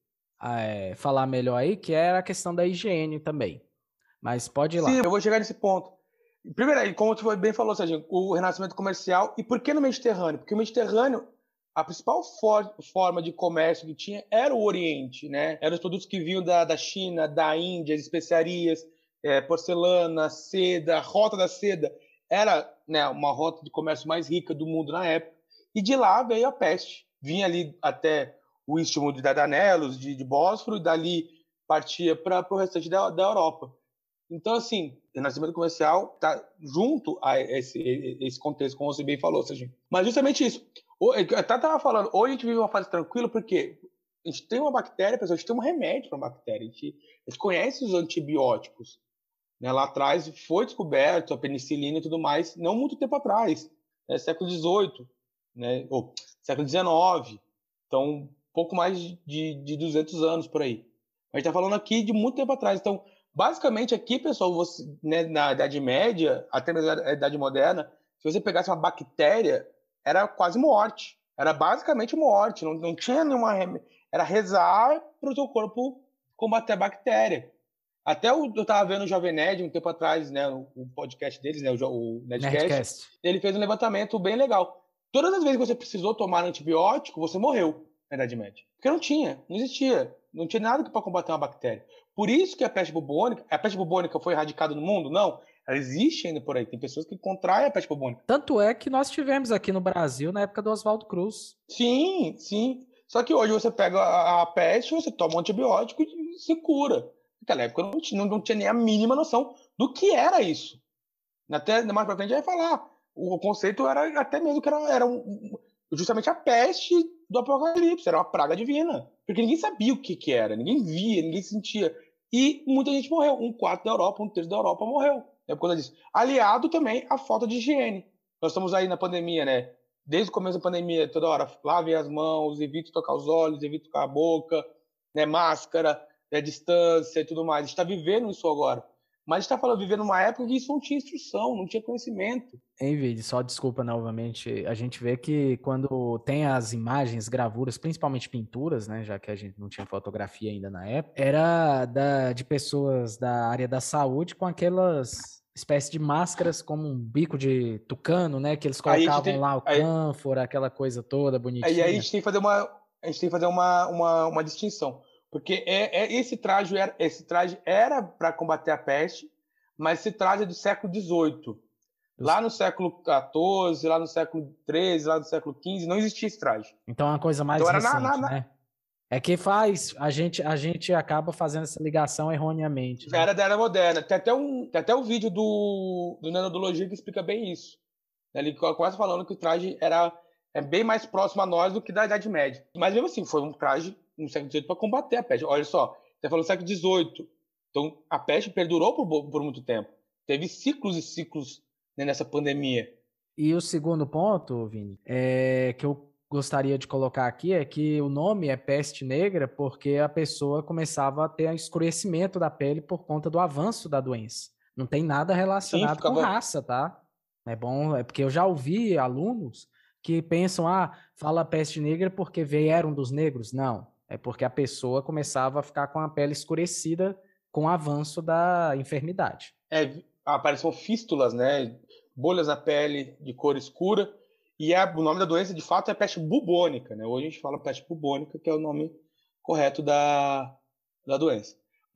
é, falar melhor aí, que é a questão da higiene também. Mas pode ir lá. Sim, eu vou chegar nesse ponto. Primeiro, como você bem falou, Serginho, o renascimento comercial. E por que no Mediterrâneo? Porque o Mediterrâneo, a principal for forma de comércio que tinha era o Oriente, né? Eram os produtos que vinham da, da China, da Índia, as especiarias, é, porcelana, seda, a rota da seda. Era, né, uma rota de comércio mais rica do mundo na época. E de lá veio a peste. Vinha ali até o istmo de Dardanelos, de, de Bósforo, e dali partia para o restante da, da Europa. Então, assim, o renascimento comercial está junto a esse, esse contexto, como você bem falou, Serginho. Mas justamente isso. Eu até estava falando, hoje a gente vive uma fase tranquila porque a gente tem uma bactéria, pessoal, a gente tem um remédio para a bactéria, a gente, a gente conhece os antibióticos. Né? Lá atrás foi descoberto a penicilina e tudo mais, não muito tempo atrás, né? século dezoito, né? ou século dezenove, então pouco mais de, de duzentos anos por aí. A gente está falando aqui de muito tempo atrás, então basicamente aqui, pessoal, você, né, na Idade Média, até na Idade Moderna, se você pegasse uma bactéria, era quase morte. Era basicamente morte. Não, não tinha nenhuma... Era rezar para o seu corpo combater a bactéria. Até o, eu estava vendo o Jovem Nerd um tempo atrás, né, o, o podcast deles, né, o, o Nerdcast, Nerdcast, ele fez um levantamento bem legal. Todas as vezes que você precisou tomar antibiótico, você morreu na Idade Média. Porque não tinha, não existia. Não tinha nada para combater uma bactéria. Por isso que a peste bubônica... A peste bubônica foi erradicada no mundo? Não. Ela existe ainda por aí. Tem pessoas que contraem a peste bubônica. Tanto é que nós tivemos aqui no Brasil na época do Oswaldo Cruz. Sim, sim. Só que hoje você pega a, a peste, você toma um antibiótico e se cura. Naquela época não tinha, não, não tinha nem a mínima noção do que era isso. Até mais pra frente a gente vai falar. O conceito era até mesmo que era, era um, justamente a peste do Apocalipse. Era uma praga divina. Porque ninguém sabia o que, que era. Ninguém via, ninguém sentia. E muita gente morreu. Um quarto da Europa, um terço da Europa morreu. É por causa disso. Aliado também à falta de higiene. Nós estamos aí na pandemia, né? Desde o começo da pandemia, toda hora, lavem as mãos, evite tocar os olhos, evite tocar a boca, né? Máscara, né? Distância e tudo mais. A gente está vivendo isso agora. Mas a gente está falando, vivendo numa época que isso não tinha instrução, não tinha conhecimento. Em vídeo, só desculpa novamente, a gente vê que quando tem as imagens, gravuras, principalmente pinturas, né, já que a gente não tinha fotografia ainda na época, era da, de pessoas da área da saúde com aquelas espécies de máscaras como um bico de tucano, né, que eles colocavam tem, lá o aí, cânfora, aquela coisa toda bonitinha. Aí a gente tem que fazer uma, a gente tem que fazer uma, uma, uma distinção. Porque é, é, esse traje era, esse traje era para combater a peste, mas esse traje é do século dezoito. Lá no século quatorze, lá no século treze, lá no século quinze, não existia esse traje. Então é uma coisa mais então, recente, na, na, na... né? É que faz, a gente, a gente acaba fazendo essa ligação erroneamente. Né? Era da era moderna. Tem até um, tem até um vídeo do, do Nanodologia que explica bem isso. Ele começa falando que o traje era é bem mais próximo a nós do que da Idade Média. Mas mesmo assim, foi um traje no século dezoito para combater a peste. Olha só, você falou no século dezoito. Então, a peste perdurou por, por muito tempo. Teve ciclos e ciclos, né, nessa pandemia. E o segundo ponto, Vini, é, que eu gostaria de colocar aqui é que o nome é peste negra porque a pessoa começava a ter escurecimento da pele por conta do avanço da doença. Não tem nada relacionado Sim, ficava... com raça, tá? É bom, é porque eu já ouvi alunos que pensam, ah, fala peste negra porque vieram dos negros. Não. É porque a pessoa começava a ficar com a pele escurecida com o avanço da enfermidade. É, apareciam fístulas, né? Bolhas na pele de cor escura. E é, o nome da doença, de fato, é peste bubônica, né? Hoje a gente fala peste bubônica, que é o nome correto da, da doença.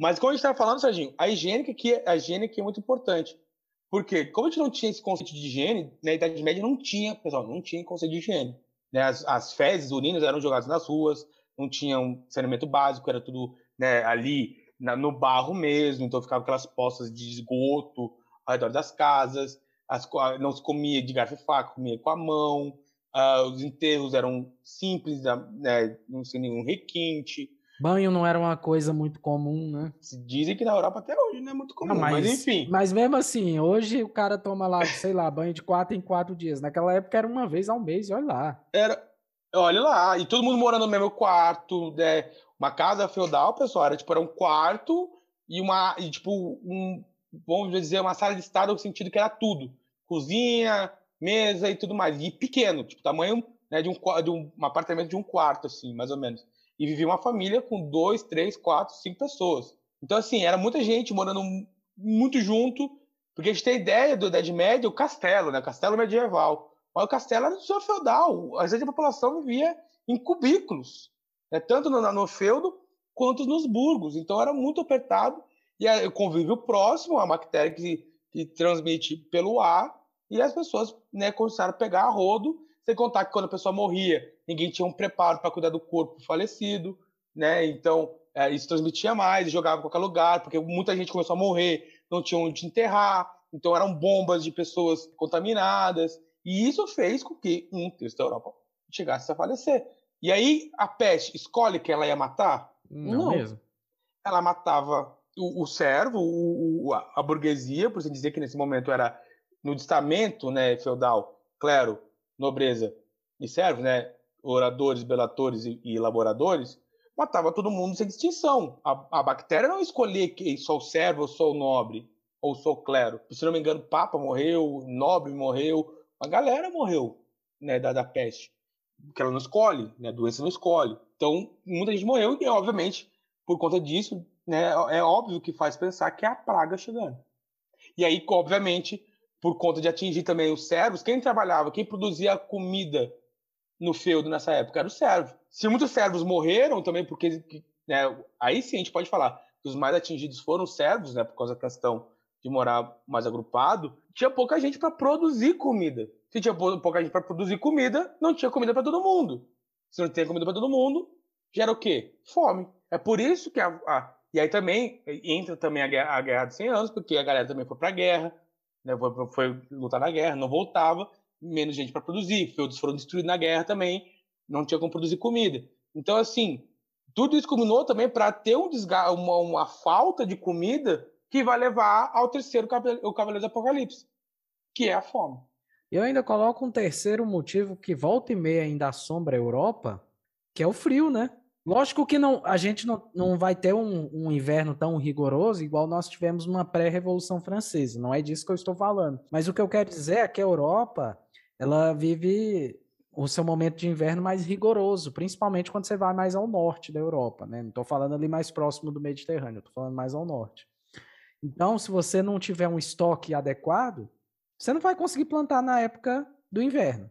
Mas como a gente estava falando, Serginho, a higiene aqui, a higiene aqui é muito importante. Porque como a gente não tinha esse conceito de higiene, na Idade Média não tinha, pessoal, não tinha conceito de higiene. Né? As, as fezes, urinas eram jogadas nas ruas, não tinha um saneamento básico, era tudo, né, ali na, no barro mesmo, então ficava aquelas poças de esgoto ao redor das casas, as, não se comia de garfo e faca, comia com a mão, uh, os enterros eram simples, né, não tinha nenhum requinte. Banho não era uma coisa muito comum, né? Dizem que na Europa até hoje não é muito comum, não, mas, mas enfim. Mas mesmo assim, hoje o cara toma lá, sei lá, banho de quatro em quatro dias. Naquela época era uma vez ao mês, olha lá. Era, olha lá, e todo mundo morando no mesmo quarto, né? Uma casa feudal, pessoal, era tipo, era um quarto e uma, e, tipo, um, vamos dizer, uma sala de estar no sentido que era tudo. Cozinha, mesa e tudo mais. E pequeno, tipo, tamanho, né, de, um, de um, um apartamento de um quarto, assim, mais ou menos. E vivia uma família com dois, três, quatro, cinco pessoas. Então, assim, era muita gente morando muito junto, porque a gente tem ideia do Idade Média, o castelo, né? O castelo medieval. Mas o castelo era do senhor feudal. A gente, a população vivia em cubículos, né? Tanto no, no feudo quanto nos burgos. Então, era muito apertado. E o convívio próximo, a bactéria que, que transmite pelo ar, e as pessoas, né, começaram a pegar a rodo. Sem contar que quando a pessoa morria, ninguém tinha um preparo para cuidar do corpo falecido, né? Então, é, isso transmitia mais, jogava em qualquer lugar, porque muita gente começou a morrer, não tinha onde enterrar, então eram bombas de pessoas contaminadas, e isso fez com que um terço da Europa chegasse a falecer. E aí, a peste escolhe quem ela ia matar? Não, não. Mesmo. Ela matava o, o servo, o, o, a burguesia, por assim dizer que nesse momento era no estamento, né, feudal, clero, nobreza e servos, né, oradores, belatores e, e laboradores, matava todo mundo sem distinção. A, a bactéria não escolhia quem, só o servo ou só o nobre, ou só o clero. Se não me engano, o papa morreu, nobre morreu, a galera morreu, né, da, da peste. Porque ela não escolhe, né, a doença não escolhe. Então, muita gente morreu e, obviamente, por conta disso, né, é óbvio que faz pensar que é a praga chegando. E aí, obviamente, por conta de atingir também os servos, quem trabalhava, quem produzia a comida no feudo nessa época era o servo. Se muitos servos morreram também, porque, né, aí sim a gente pode falar que os mais atingidos foram os servos, né, por causa da questão de morar mais agrupado, tinha pouca gente para produzir comida. Se tinha pouca gente para produzir comida, não tinha comida para todo mundo. Se não tem comida para todo mundo, gera o quê? Fome. É por isso que a, a... E aí também entra também a guerra, a guerra de cem anos, porque a galera também foi para a guerra, né, foi, foi lutar na guerra, não voltava, menos gente para produzir, feudos foram destruídos na guerra também, não tinha como produzir comida. Então, assim, tudo isso culminou também para ter um desga- uma, uma falta de comida que vai levar ao terceiro o Cavaleiro do Apocalipse, que é a fome. Eu ainda coloco um terceiro motivo que volta e meia ainda assombra a Europa, que é o frio, né? Lógico que não, a gente não, não vai ter um, um inverno tão rigoroso igual nós tivemos numa pré-revolução francesa, não é disso que eu estou falando. Mas o que eu quero dizer é que a Europa, ela vive o seu momento de inverno mais rigoroso, principalmente quando você vai mais ao norte da Europa, né? Não estou falando ali mais próximo do Mediterrâneo, estou falando mais ao norte. Então, se você não tiver um estoque adequado, você não vai conseguir plantar na época do inverno.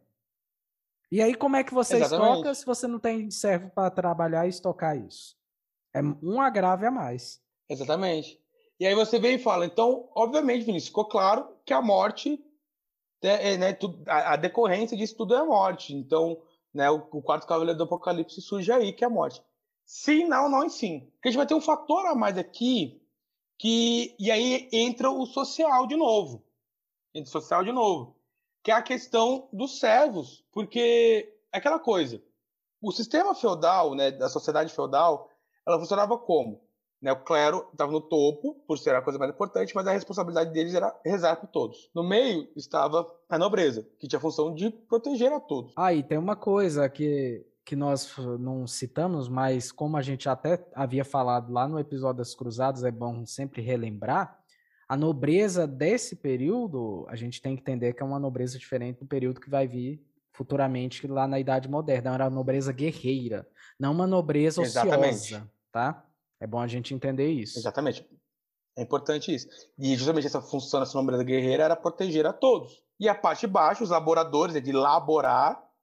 E aí, como é que você Exatamente. estoca se você não tem servo para trabalhar e estocar isso? É um agravo a mais. Exatamente. E aí você vem e fala, então, obviamente, Vinícius, ficou claro que a morte, é, é, né, tu, a, a decorrência disso tudo é a morte. Então, né, o, o quarto cavaleiro do Apocalipse surge aí, que é a morte. Sim, não, não e sim. Porque a gente vai ter um fator a mais aqui, que, e aí entra o social de novo. Entra o social de novo. Que é a questão dos servos, porque é aquela coisa, o sistema feudal, né, da sociedade feudal, ela funcionava como? Né, o clero estava no topo, por ser a coisa mais importante, mas a responsabilidade deles era rezar por todos. No meio estava a nobreza, que tinha a função de proteger a todos. Ah, e tem uma coisa que, que nós não citamos, mas como a gente até havia falado lá no episódio das Cruzadas, é bom sempre relembrar, a nobreza desse período, a gente tem que entender que é uma nobreza diferente do período que vai vir futuramente lá na Idade Moderna. Era uma nobreza guerreira, não uma nobreza Exatamente. ociosa, tá? É bom a gente entender isso. Exatamente. É importante isso. E justamente essa função dessa nobreza guerreira era proteger a todos. E a parte de baixo, os laboradores, é de laborar,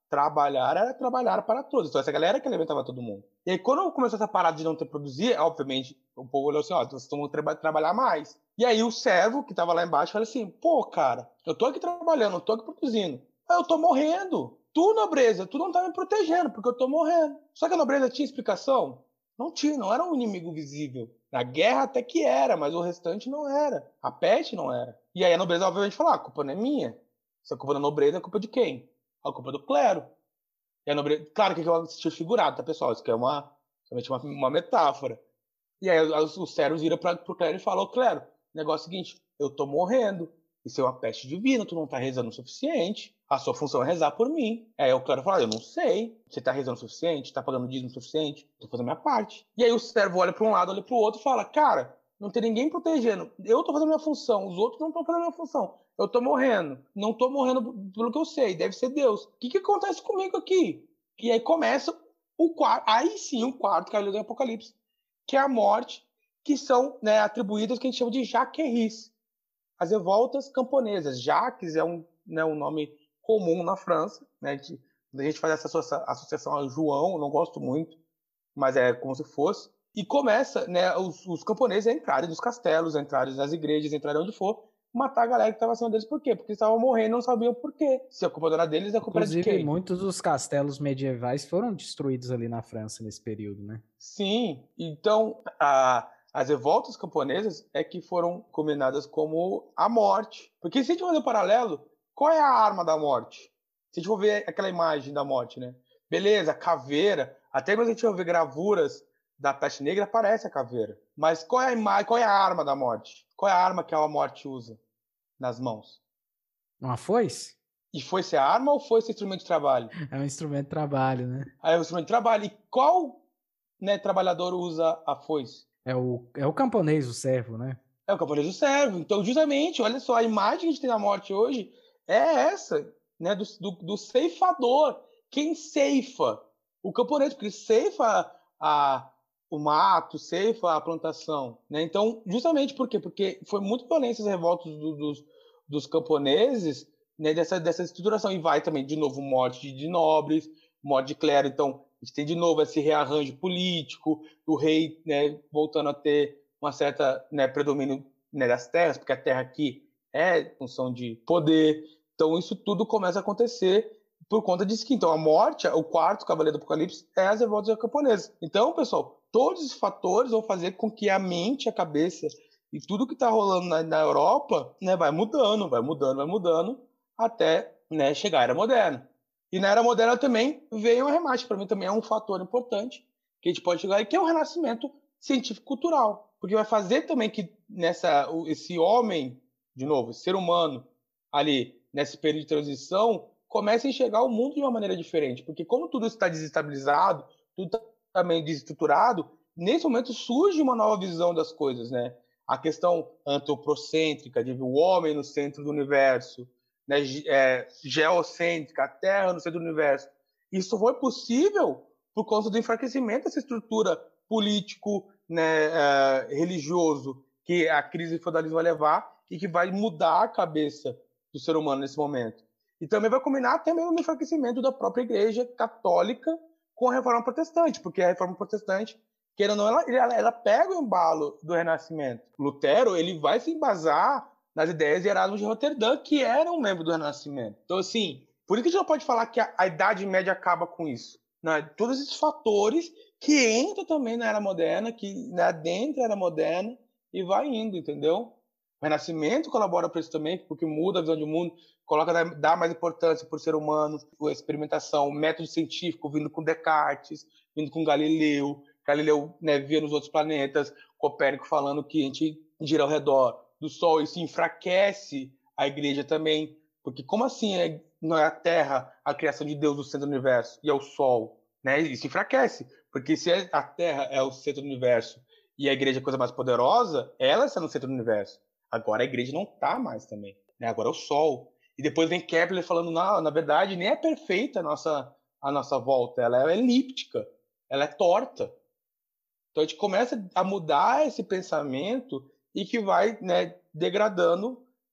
trabalhar era trabalhar para todos. Então essa galera que alimentava todo mundo. E aí quando começou essa parada de não ter produzir, obviamente o povo olhou assim, ó, vocês estão tra trabalhar mais. E aí o servo que tava lá embaixo falou assim, pô, cara, eu tô aqui trabalhando, eu tô aqui produzindo. Eu tô morrendo. Tu, nobreza, tu não tá me protegendo, porque eu tô morrendo. Só que a nobreza tinha explicação? Não tinha, não era um inimigo visível. Na guerra até que era, mas o restante não era. A peste não era. E aí a nobreza, obviamente, falou, ah, a culpa não é minha. Se a culpa da nobreza, é culpa de quem? A culpa é do clero. E a nobreza... Claro que é um sentido figurado, tá, pessoal? Isso aqui é uma, somente uma, uma metáfora. E aí os, os servos viram para o clero e falam, ô clero, o negócio é o seguinte, eu tô morrendo. Isso é uma peste divina, tu não tá rezando o suficiente. A sua função é rezar por mim. Aí o clero fala, eu não sei. Você tá rezando o suficiente? Tá pagando dízimo o suficiente? Tô fazendo a minha parte. E aí o servo olha para um lado, olha para o outro e fala, cara, não tem ninguém protegendo. Eu tô fazendo a minha função, os outros não estão fazendo a minha função. Eu tô morrendo. Não tô morrendo pelo que eu sei, deve ser Deus. O que que acontece comigo aqui? E aí começa o quarto, aí sim o quarto cavaleiro do Apocalipse, que é a morte, que são, né, atribuídas que a gente chama de jaqueries. As revoltas camponesas. Jacques é um, né, um nome comum na França, né, de, a gente faz essa associa associação a João, não gosto muito, mas é como se fosse. E começa, né, os, os camponeses a entrarem nos castelos, a entrarem nas igrejas, a entrarem onde for, matar a galera que estava acima deles. Por quê? Porque eles estavam morrendo e não sabiam por quê. Se a culpa era deles, a culpa Inclusive, era de quem? muitos dos castelos medievais foram destruídos ali na França nesse período, né? Sim, então a, as revoltas camponesas é que foram combinadas como a morte. Porque se a gente fazer um paralelo, qual é a arma da morte? Se a gente for ver aquela imagem da morte, né? Beleza, caveira, até quando a gente for ver gravuras da peste negra, aparece a caveira. Mas qual é a imagem, qual é a arma da morte? Qual é a arma que a morte usa nas mãos? Uma foice? E foi ser arma ou foi ser instrumento de trabalho? É um instrumento de trabalho, né? Aí é um instrumento de trabalho. E qual, né, trabalhador usa a foice? É o, é o camponês, o servo, né? É o camponês do servo. Então, justamente, olha só, a imagem que a gente tem da morte hoje é essa, né, do, do, do ceifador. Quem ceifa? O camponês, porque ele ceifa a, o mato, ceifa a plantação. Né? Então, justamente por quê? Porque foi muito violência as revoltas do, dos, dos camponeses, né, dessa, dessa estruturação. E vai também, de novo, morte de, de nobres, morte de clero. Então, a gente tem de novo esse rearranjo político, o rei, né, voltando a ter uma certa, né, predomínio, né, das terras, porque a terra aqui é função de poder. Então isso tudo começa a acontecer por conta disso que, então, a morte, o quarto cavaleiro do Apocalipse, é as revoltas camponesas. Então, pessoal, todos esses fatores vão fazer com que a mente, a cabeça e tudo que está rolando na, na Europa, né, vai mudando, vai mudando, vai mudando, até, né, chegar à Era Moderna. E na Era Moderna também veio um remate, para mim também é um fator importante que a gente pode chegar, que é o renascimento científico-cultural. Porque vai fazer também que nessa, esse homem, de novo, ser humano, ali, nesse período de transição, comece a enxergar o mundo de uma maneira diferente. Porque como tudo está desestabilizado, tudo está meio desestruturado, nesse momento surge uma nova visão das coisas, né? A questão antropocêntrica, de ver o homem no centro do universo, né? É, geocêntrica, a Terra no centro do universo. Isso foi possível por conta do enfraquecimento dessa estrutura político, né, uh, religioso que a crise do feudalismo vai levar e que vai mudar a cabeça do ser humano nesse momento. E também vai combinar até mesmo no enfraquecimento da própria igreja católica com a reforma protestante, porque a reforma protestante, querendo ou não, ela, ela, ela pega o embalo do Renascimento. Lutero, ele vai se embasar nas ideias de Erasmo de Roterdã, que era um membro do Renascimento. Então, assim, por isso que a gente não pode falar que a, a Idade Média acaba com isso. Né? Todos esses fatores que entram também na Era Moderna, que né, adentra a Era Moderna e vai indo, entendeu? O Renascimento colabora para isso também, porque muda a visão de mundo, coloca, dá mais importância para o ser humano, a experimentação, o método científico vindo com Descartes, vindo com Galileu, Galileu né, via nos outros planetas, Copérnico falando que a gente gira ao redor do Sol, isso enfraquece a igreja também, porque como assim é, não é a Terra a criação de Deus do centro do universo, e é o Sol, né? Isso enfraquece, porque se a Terra é o centro do universo e a igreja é a coisa mais poderosa, ela está no centro do universo. Agora a igreja não está mais também, né? Agora é o Sol. E depois vem Kepler falando, não, na verdade, nem é perfeita a nossa, a nossa volta, ela é elíptica, ela é torta. Então a gente começa a mudar esse pensamento e que vai né, degradando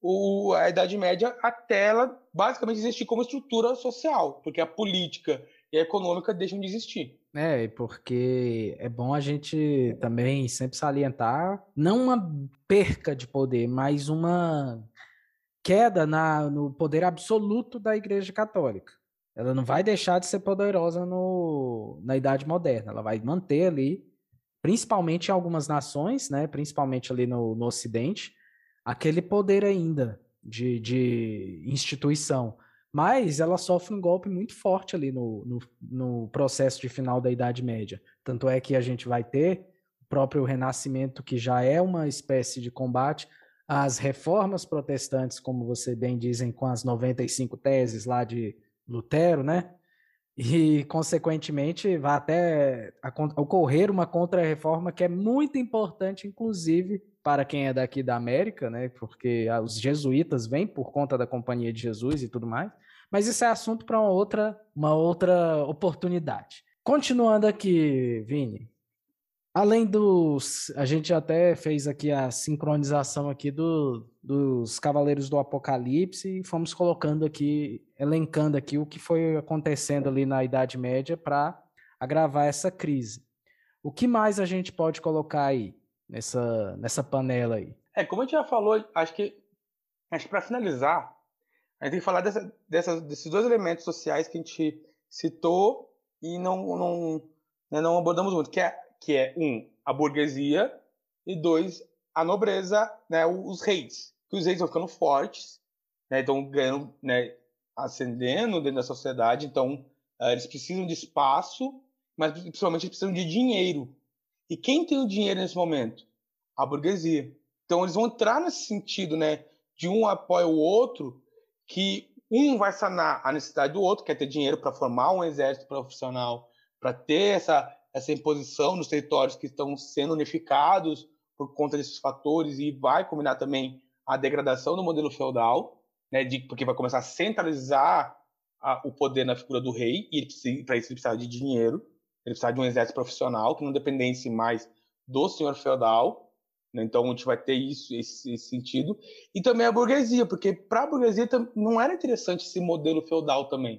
o, a Idade Média até ela basicamente existir como estrutura social, porque a política e a econômica deixam de existir. É, porque é bom a gente também sempre salientar, não uma perca de poder, mas uma queda na, no poder absoluto da Igreja Católica. Ela não vai deixar de ser poderosa no, na Idade Moderna, ela vai manter ali, principalmente em algumas nações, né, principalmente ali no, no Ocidente, aquele poder ainda de, de instituição. Mas ela sofre um golpe muito forte ali no, no, no processo de final da Idade Média. Tanto é que a gente vai ter o próprio Renascimento, que já é uma espécie de combate às reformas protestantes, como você bem dizem, com as noventa e cinco teses lá de Lutero, né? E, consequentemente, vai até ocorrer uma contra-reforma que é muito importante, inclusive, para quem é daqui da América, né? Porque os jesuítas vêm por conta da Companhia de Jesus e tudo mais. Mas isso é assunto para uma outra, uma outra oportunidade. Continuando aqui, Vini. Além dos, a gente até fez aqui a sincronização aqui do, dos Cavaleiros do Apocalipse e fomos colocando aqui, elencando aqui o que foi acontecendo ali na Idade Média para agravar essa crise. O que mais a gente pode colocar aí nessa, nessa panela aí? É, como a gente já falou, acho que, acho que para finalizar, a gente tem que falar dessa, dessas, desses dois elementos sociais que a gente citou e não, não, né, não abordamos muito, que é que é, um, a burguesia, e dois, a nobreza, né, os reis. Que os reis estão ficando fortes, né, estão ganhando, né, ascendendo dentro da sociedade, então uh, eles precisam de espaço, mas principalmente eles precisam de dinheiro. E quem tem o dinheiro nesse momento? A burguesia. Então eles vão entrar nesse sentido, né, de um apoia o outro, que um vai sanar a necessidade do outro, quer ter dinheiro para formar um exército profissional, para ter essa essa imposição nos territórios que estão sendo unificados por conta desses fatores, e vai combinar também a degradação do modelo feudal, né, de, porque vai começar a centralizar a, o poder na figura do rei, e para isso ele precisa de dinheiro, ele precisa de um exército profissional que não dependesse mais do senhor feudal, né, então a gente vai ter isso, esse, esse sentido, e também a burguesia, porque para a burguesia não era interessante esse modelo feudal também.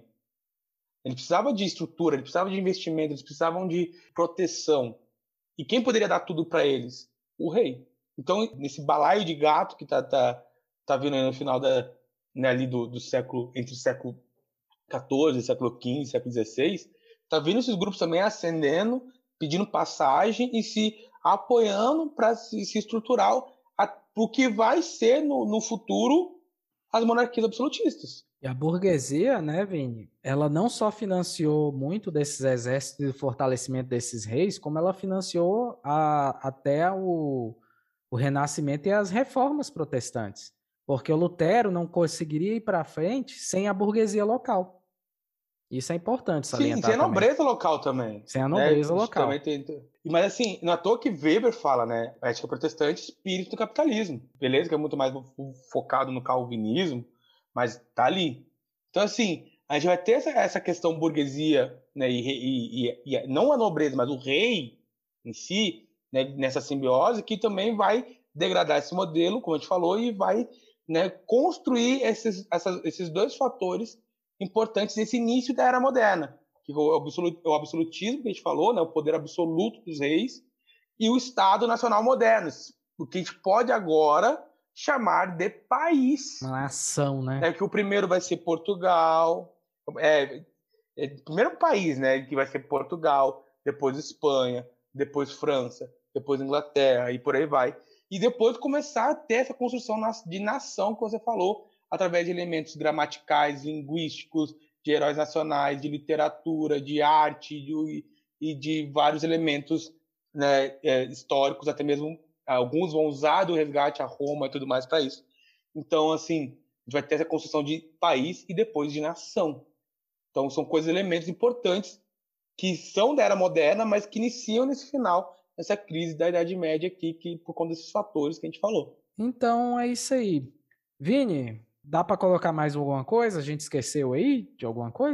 Ele precisava de estrutura, ele precisava de investimento, eles precisavam de proteção. E quem poderia dar tudo para eles? O rei. Então, nesse balaio de gato que está tá, tá vindo aí no final da, né, ali do, do século, entre o século quatorze, século quinze, século dezesseis, tá vindo esses grupos também ascendendo, pedindo passagem e se apoiando para se, se estruturar para o que vai ser no, no futuro as monarquias absolutistas. E a burguesia, né, Vini, ela não só financiou muito desses exércitos e o fortalecimento desses reis, como ela financiou a, até o, o Renascimento e as reformas protestantes. Porque o Lutero não conseguiria ir para frente sem a burguesia local. Isso é importante salientar. Sim, sem a também. nobreza local também. Sem a nobreza né? local. Também tem... Mas assim, não é à toa que Weber fala, né? A ética protestante, espírito do capitalismo. Beleza, que é muito mais focado no calvinismo, mas tá ali. Então, assim, a gente vai ter essa, essa questão burguesia, né? E, e, e, e não a nobreza, mas o rei em si, né? Nessa simbiose, que também vai degradar esse modelo, como a gente falou, e vai, né, construir esses, essas, esses dois fatores importantes nesse início da Era Moderna, que é o, absolut, o absolutismo que a gente falou, né? O poder absoluto dos reis, e o Estado Nacional moderno, o que a gente pode agora chamar de país. Uma nação, né? É que o primeiro vai ser Portugal, é, é o primeiro país, né, que vai ser Portugal, depois Espanha, depois França, depois Inglaterra e por aí vai. E depois começar a ter essa construção de nação que você falou, através de elementos gramaticais, linguísticos, de heróis nacionais, de literatura, de arte de, e de vários elementos, né, é, históricos, até mesmo alguns vão usar do resgate a Roma e tudo mais para isso. Então, assim, a gente vai ter essa construção de país e depois de nação. Então, são coisas, elementos importantes que são da Era Moderna, mas que iniciam nesse final, nessa crise da Idade Média aqui, que, por conta desses fatores que a gente falou. Então, é isso aí. Vini, dá para colocar mais alguma coisa? A gente esqueceu aí de alguma coisa?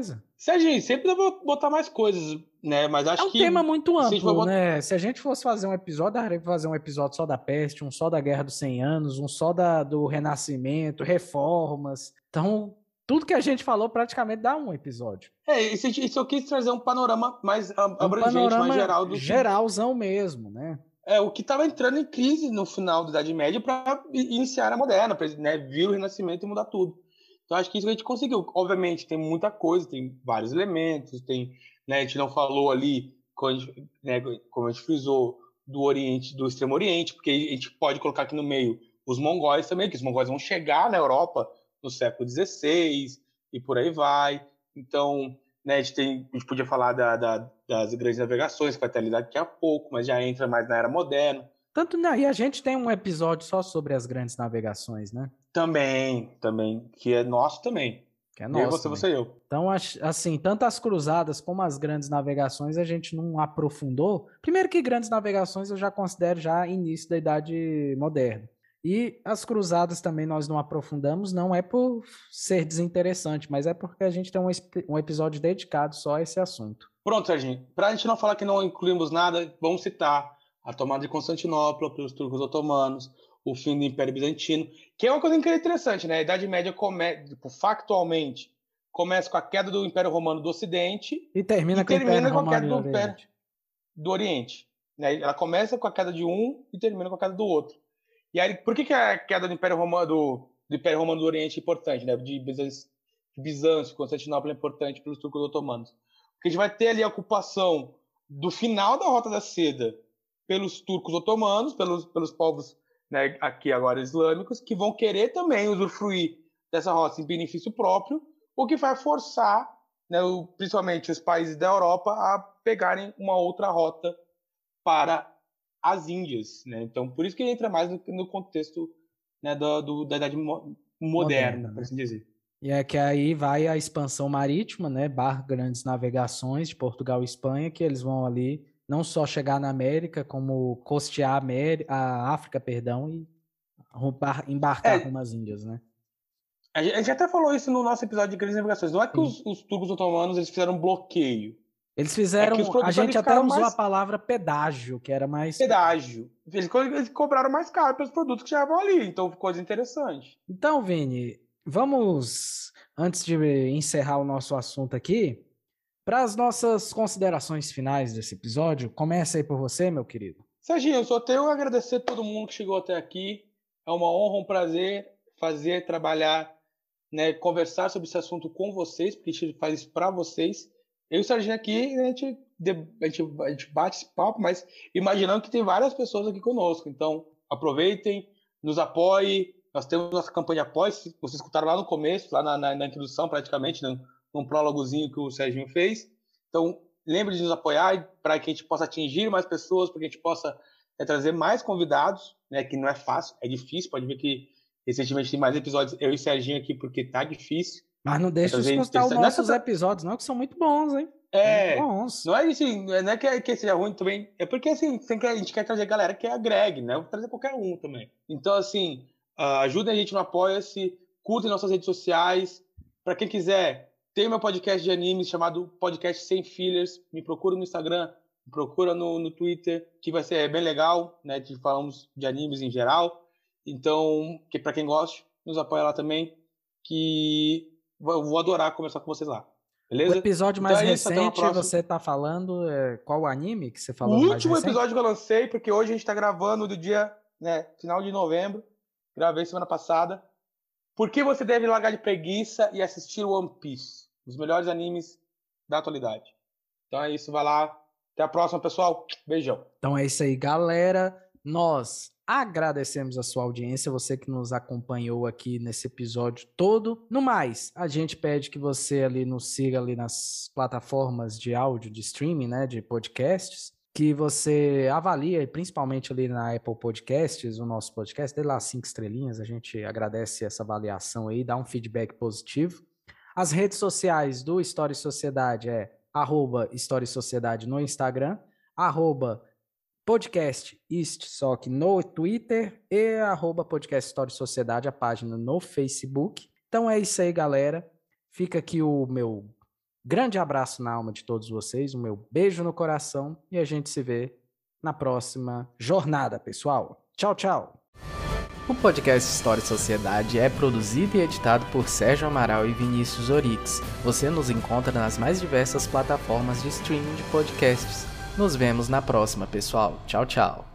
Serginho, sempre dá pra botar mais coisas, né? Mas acho É um que. tema muito se a gente for amplo, botar- né? Se a gente fosse fazer um episódio, daria pra fazer um episódio só da peste, um só da Guerra dos cem Anos, um só da, do Renascimento, reformas. Então, tudo que a gente falou praticamente dá um episódio. É, isso, isso eu quis trazer um panorama mais ab- É um abrangente, mais panorama geral do que. geralzão mesmo, né? É, o que estava entrando em crise no final da Idade Média para iniciar a moderna, pra, né, vir o Renascimento e mudar tudo. Então, acho que isso a gente conseguiu. Obviamente, tem muita coisa, tem vários elementos, tem, né, a gente não falou ali, como a gente, né, como a gente frisou, do Oriente, do Extremo Oriente, porque a gente pode colocar aqui no meio os mongóis também, que os mongóis vão chegar na Europa no século dezesseis e por aí vai. Então, né, a, gente tem, a gente podia falar da, da, das grandes navegações, que vai ter ali daqui a pouco, mas já entra mais na era moderna. Tanto, né, e a gente tem um episódio só sobre as grandes navegações, né? Também, também, que é nosso também. Que é Eu, nosso você, também. você e eu. Então, assim, tanto as cruzadas como as grandes navegações a gente não aprofundou. Primeiro que grandes navegações eu já considero já início da Idade Moderna. E as cruzadas também nós não aprofundamos, não é por ser desinteressante, mas é porque a gente tem um, um episódio dedicado só a esse assunto. Pronto, Serginho. Para a gente não falar que não incluímos nada, vamos citar a tomada de Constantinopla pelos turcos otomanos, o fim do Império Bizantino, que é uma coisa interessante, né? A Idade Média, come... tipo, factualmente, começa com a queda do Império Romano do Ocidente e termina, e com, termina o com a queda do Oriente. Império do Oriente. Né? Ela começa com a queda de um e termina com a queda do outro. E aí, por que, que a queda do Império Romano do, do Império Romano do Oriente é importante, né? De Bizâncio, de Bizâncio, Constantinopla é importante pelos turcos otomanos? Porque a gente vai ter ali a ocupação do final da Rota da Seda pelos turcos otomanos, pelos, pelos povos, né, aqui agora islâmicos, que vão querer também usufruir dessa rota em benefício próprio, o que vai forçar, né, o, principalmente os países da Europa, a pegarem uma outra rota para as Índias. Né? Então, por isso que entra mais no, no contexto, né, do, do, da Idade mo moderna, moderna, por assim dizer. E é que aí vai a expansão marítima, né, barra grandes navegações de Portugal e Espanha, que eles vão ali não só chegar na América, como costear a, América, a África, perdão, e embarcar é, rumo às Índias, né? A gente até falou isso no nosso episódio de grandes navegações. Não é que os, os turcos otomanos eles fizeram um bloqueio. Eles fizeram, é a gente até usou mais... a palavra pedágio, que era mais... Pedágio. Eles, eles cobraram mais caro pelos produtos que já estavam ali, então ficou interessante. Então, Vini, vamos, antes de encerrar o nosso assunto aqui, para as nossas considerações finais desse episódio, começa aí por você, meu querido. Serginho, eu só tenho a agradecer a todo mundo que chegou até aqui. É uma honra, um prazer fazer, trabalhar, né, conversar sobre esse assunto com vocês, porque a gente faz isso para vocês. Eu e o Serginho aqui, a gente, a, gente, a gente bate esse papo, mas imaginando que tem várias pessoas aqui conosco. Então, aproveitem, nos apoiem. Nós temos nossa campanha Apoie. Vocês escutaram lá no começo, lá na, na, na introdução, praticamente, num, num prólogozinho que o Serginho fez. Então, lembre de nos apoiar para que a gente possa atingir mais pessoas, para que a gente possa é, trazer mais convidados, né, que não é fácil, é difícil. Pode ver que recentemente tem mais episódios, eu e o Serginho aqui, porque tá difícil. Mas não deixa de escutar os nossos Nessa... episódios, não, que são muito bons, hein? É, muito bons. Não é assim, não é que, que seja ruim também, é porque assim, a gente quer trazer galera que agregue, né? Eu vou trazer qualquer um também. Então, assim, uh, ajudem a gente no Apoia-se, curtem nossas redes sociais. Para quem quiser, tem o meu podcast de animes chamado Podcast Sem Fillers. Me procura no Instagram, me procura no, no Twitter, que vai ser bem legal, né? Que falamos de animes em geral. Então, que para quem gosta, nos apoia lá também, que eu vou adorar conversar com vocês lá. Beleza? O episódio mais então é isso, recente, você tá falando, é, qual anime que você falou? O mais último recente? episódio que eu lancei, porque hoje a gente tá gravando do dia, né, final de novembro, gravei semana passada. Por que você deve largar de preguiça e assistir One Piece? Os melhores animes da atualidade. Então é isso, vai lá. Até a próxima, pessoal. Beijão. Então é isso aí, galera. Nós agradecemos a sua audiência, você que nos acompanhou aqui nesse episódio todo. No mais, a gente pede que você ali nos siga ali nas plataformas de áudio, de streaming, né, de podcasts, que você avalie, principalmente ali na Apple Podcasts, o nosso podcast, dê lá cinco estrelinhas, a gente agradece essa avaliação aí, dá um feedback positivo. As redes sociais do História e Sociedade é arroba História e Sociedade no Instagram, arroba Podcast Ist, só que no Twitter, e arroba Podcast História e Sociedade, a página no Facebook. Então é isso aí, galera. Fica aqui o meu Grande abraço na alma de todos vocês, um meu beijo no coração e a gente se vê na próxima jornada, pessoal. Tchau, tchau! O podcast História e Sociedade é produzido e editado por Sérgio Amaral e Vinícius Orix. Você nos encontra nas mais diversas plataformas de streaming de podcasts. Nos vemos na próxima, pessoal. Tchau, tchau!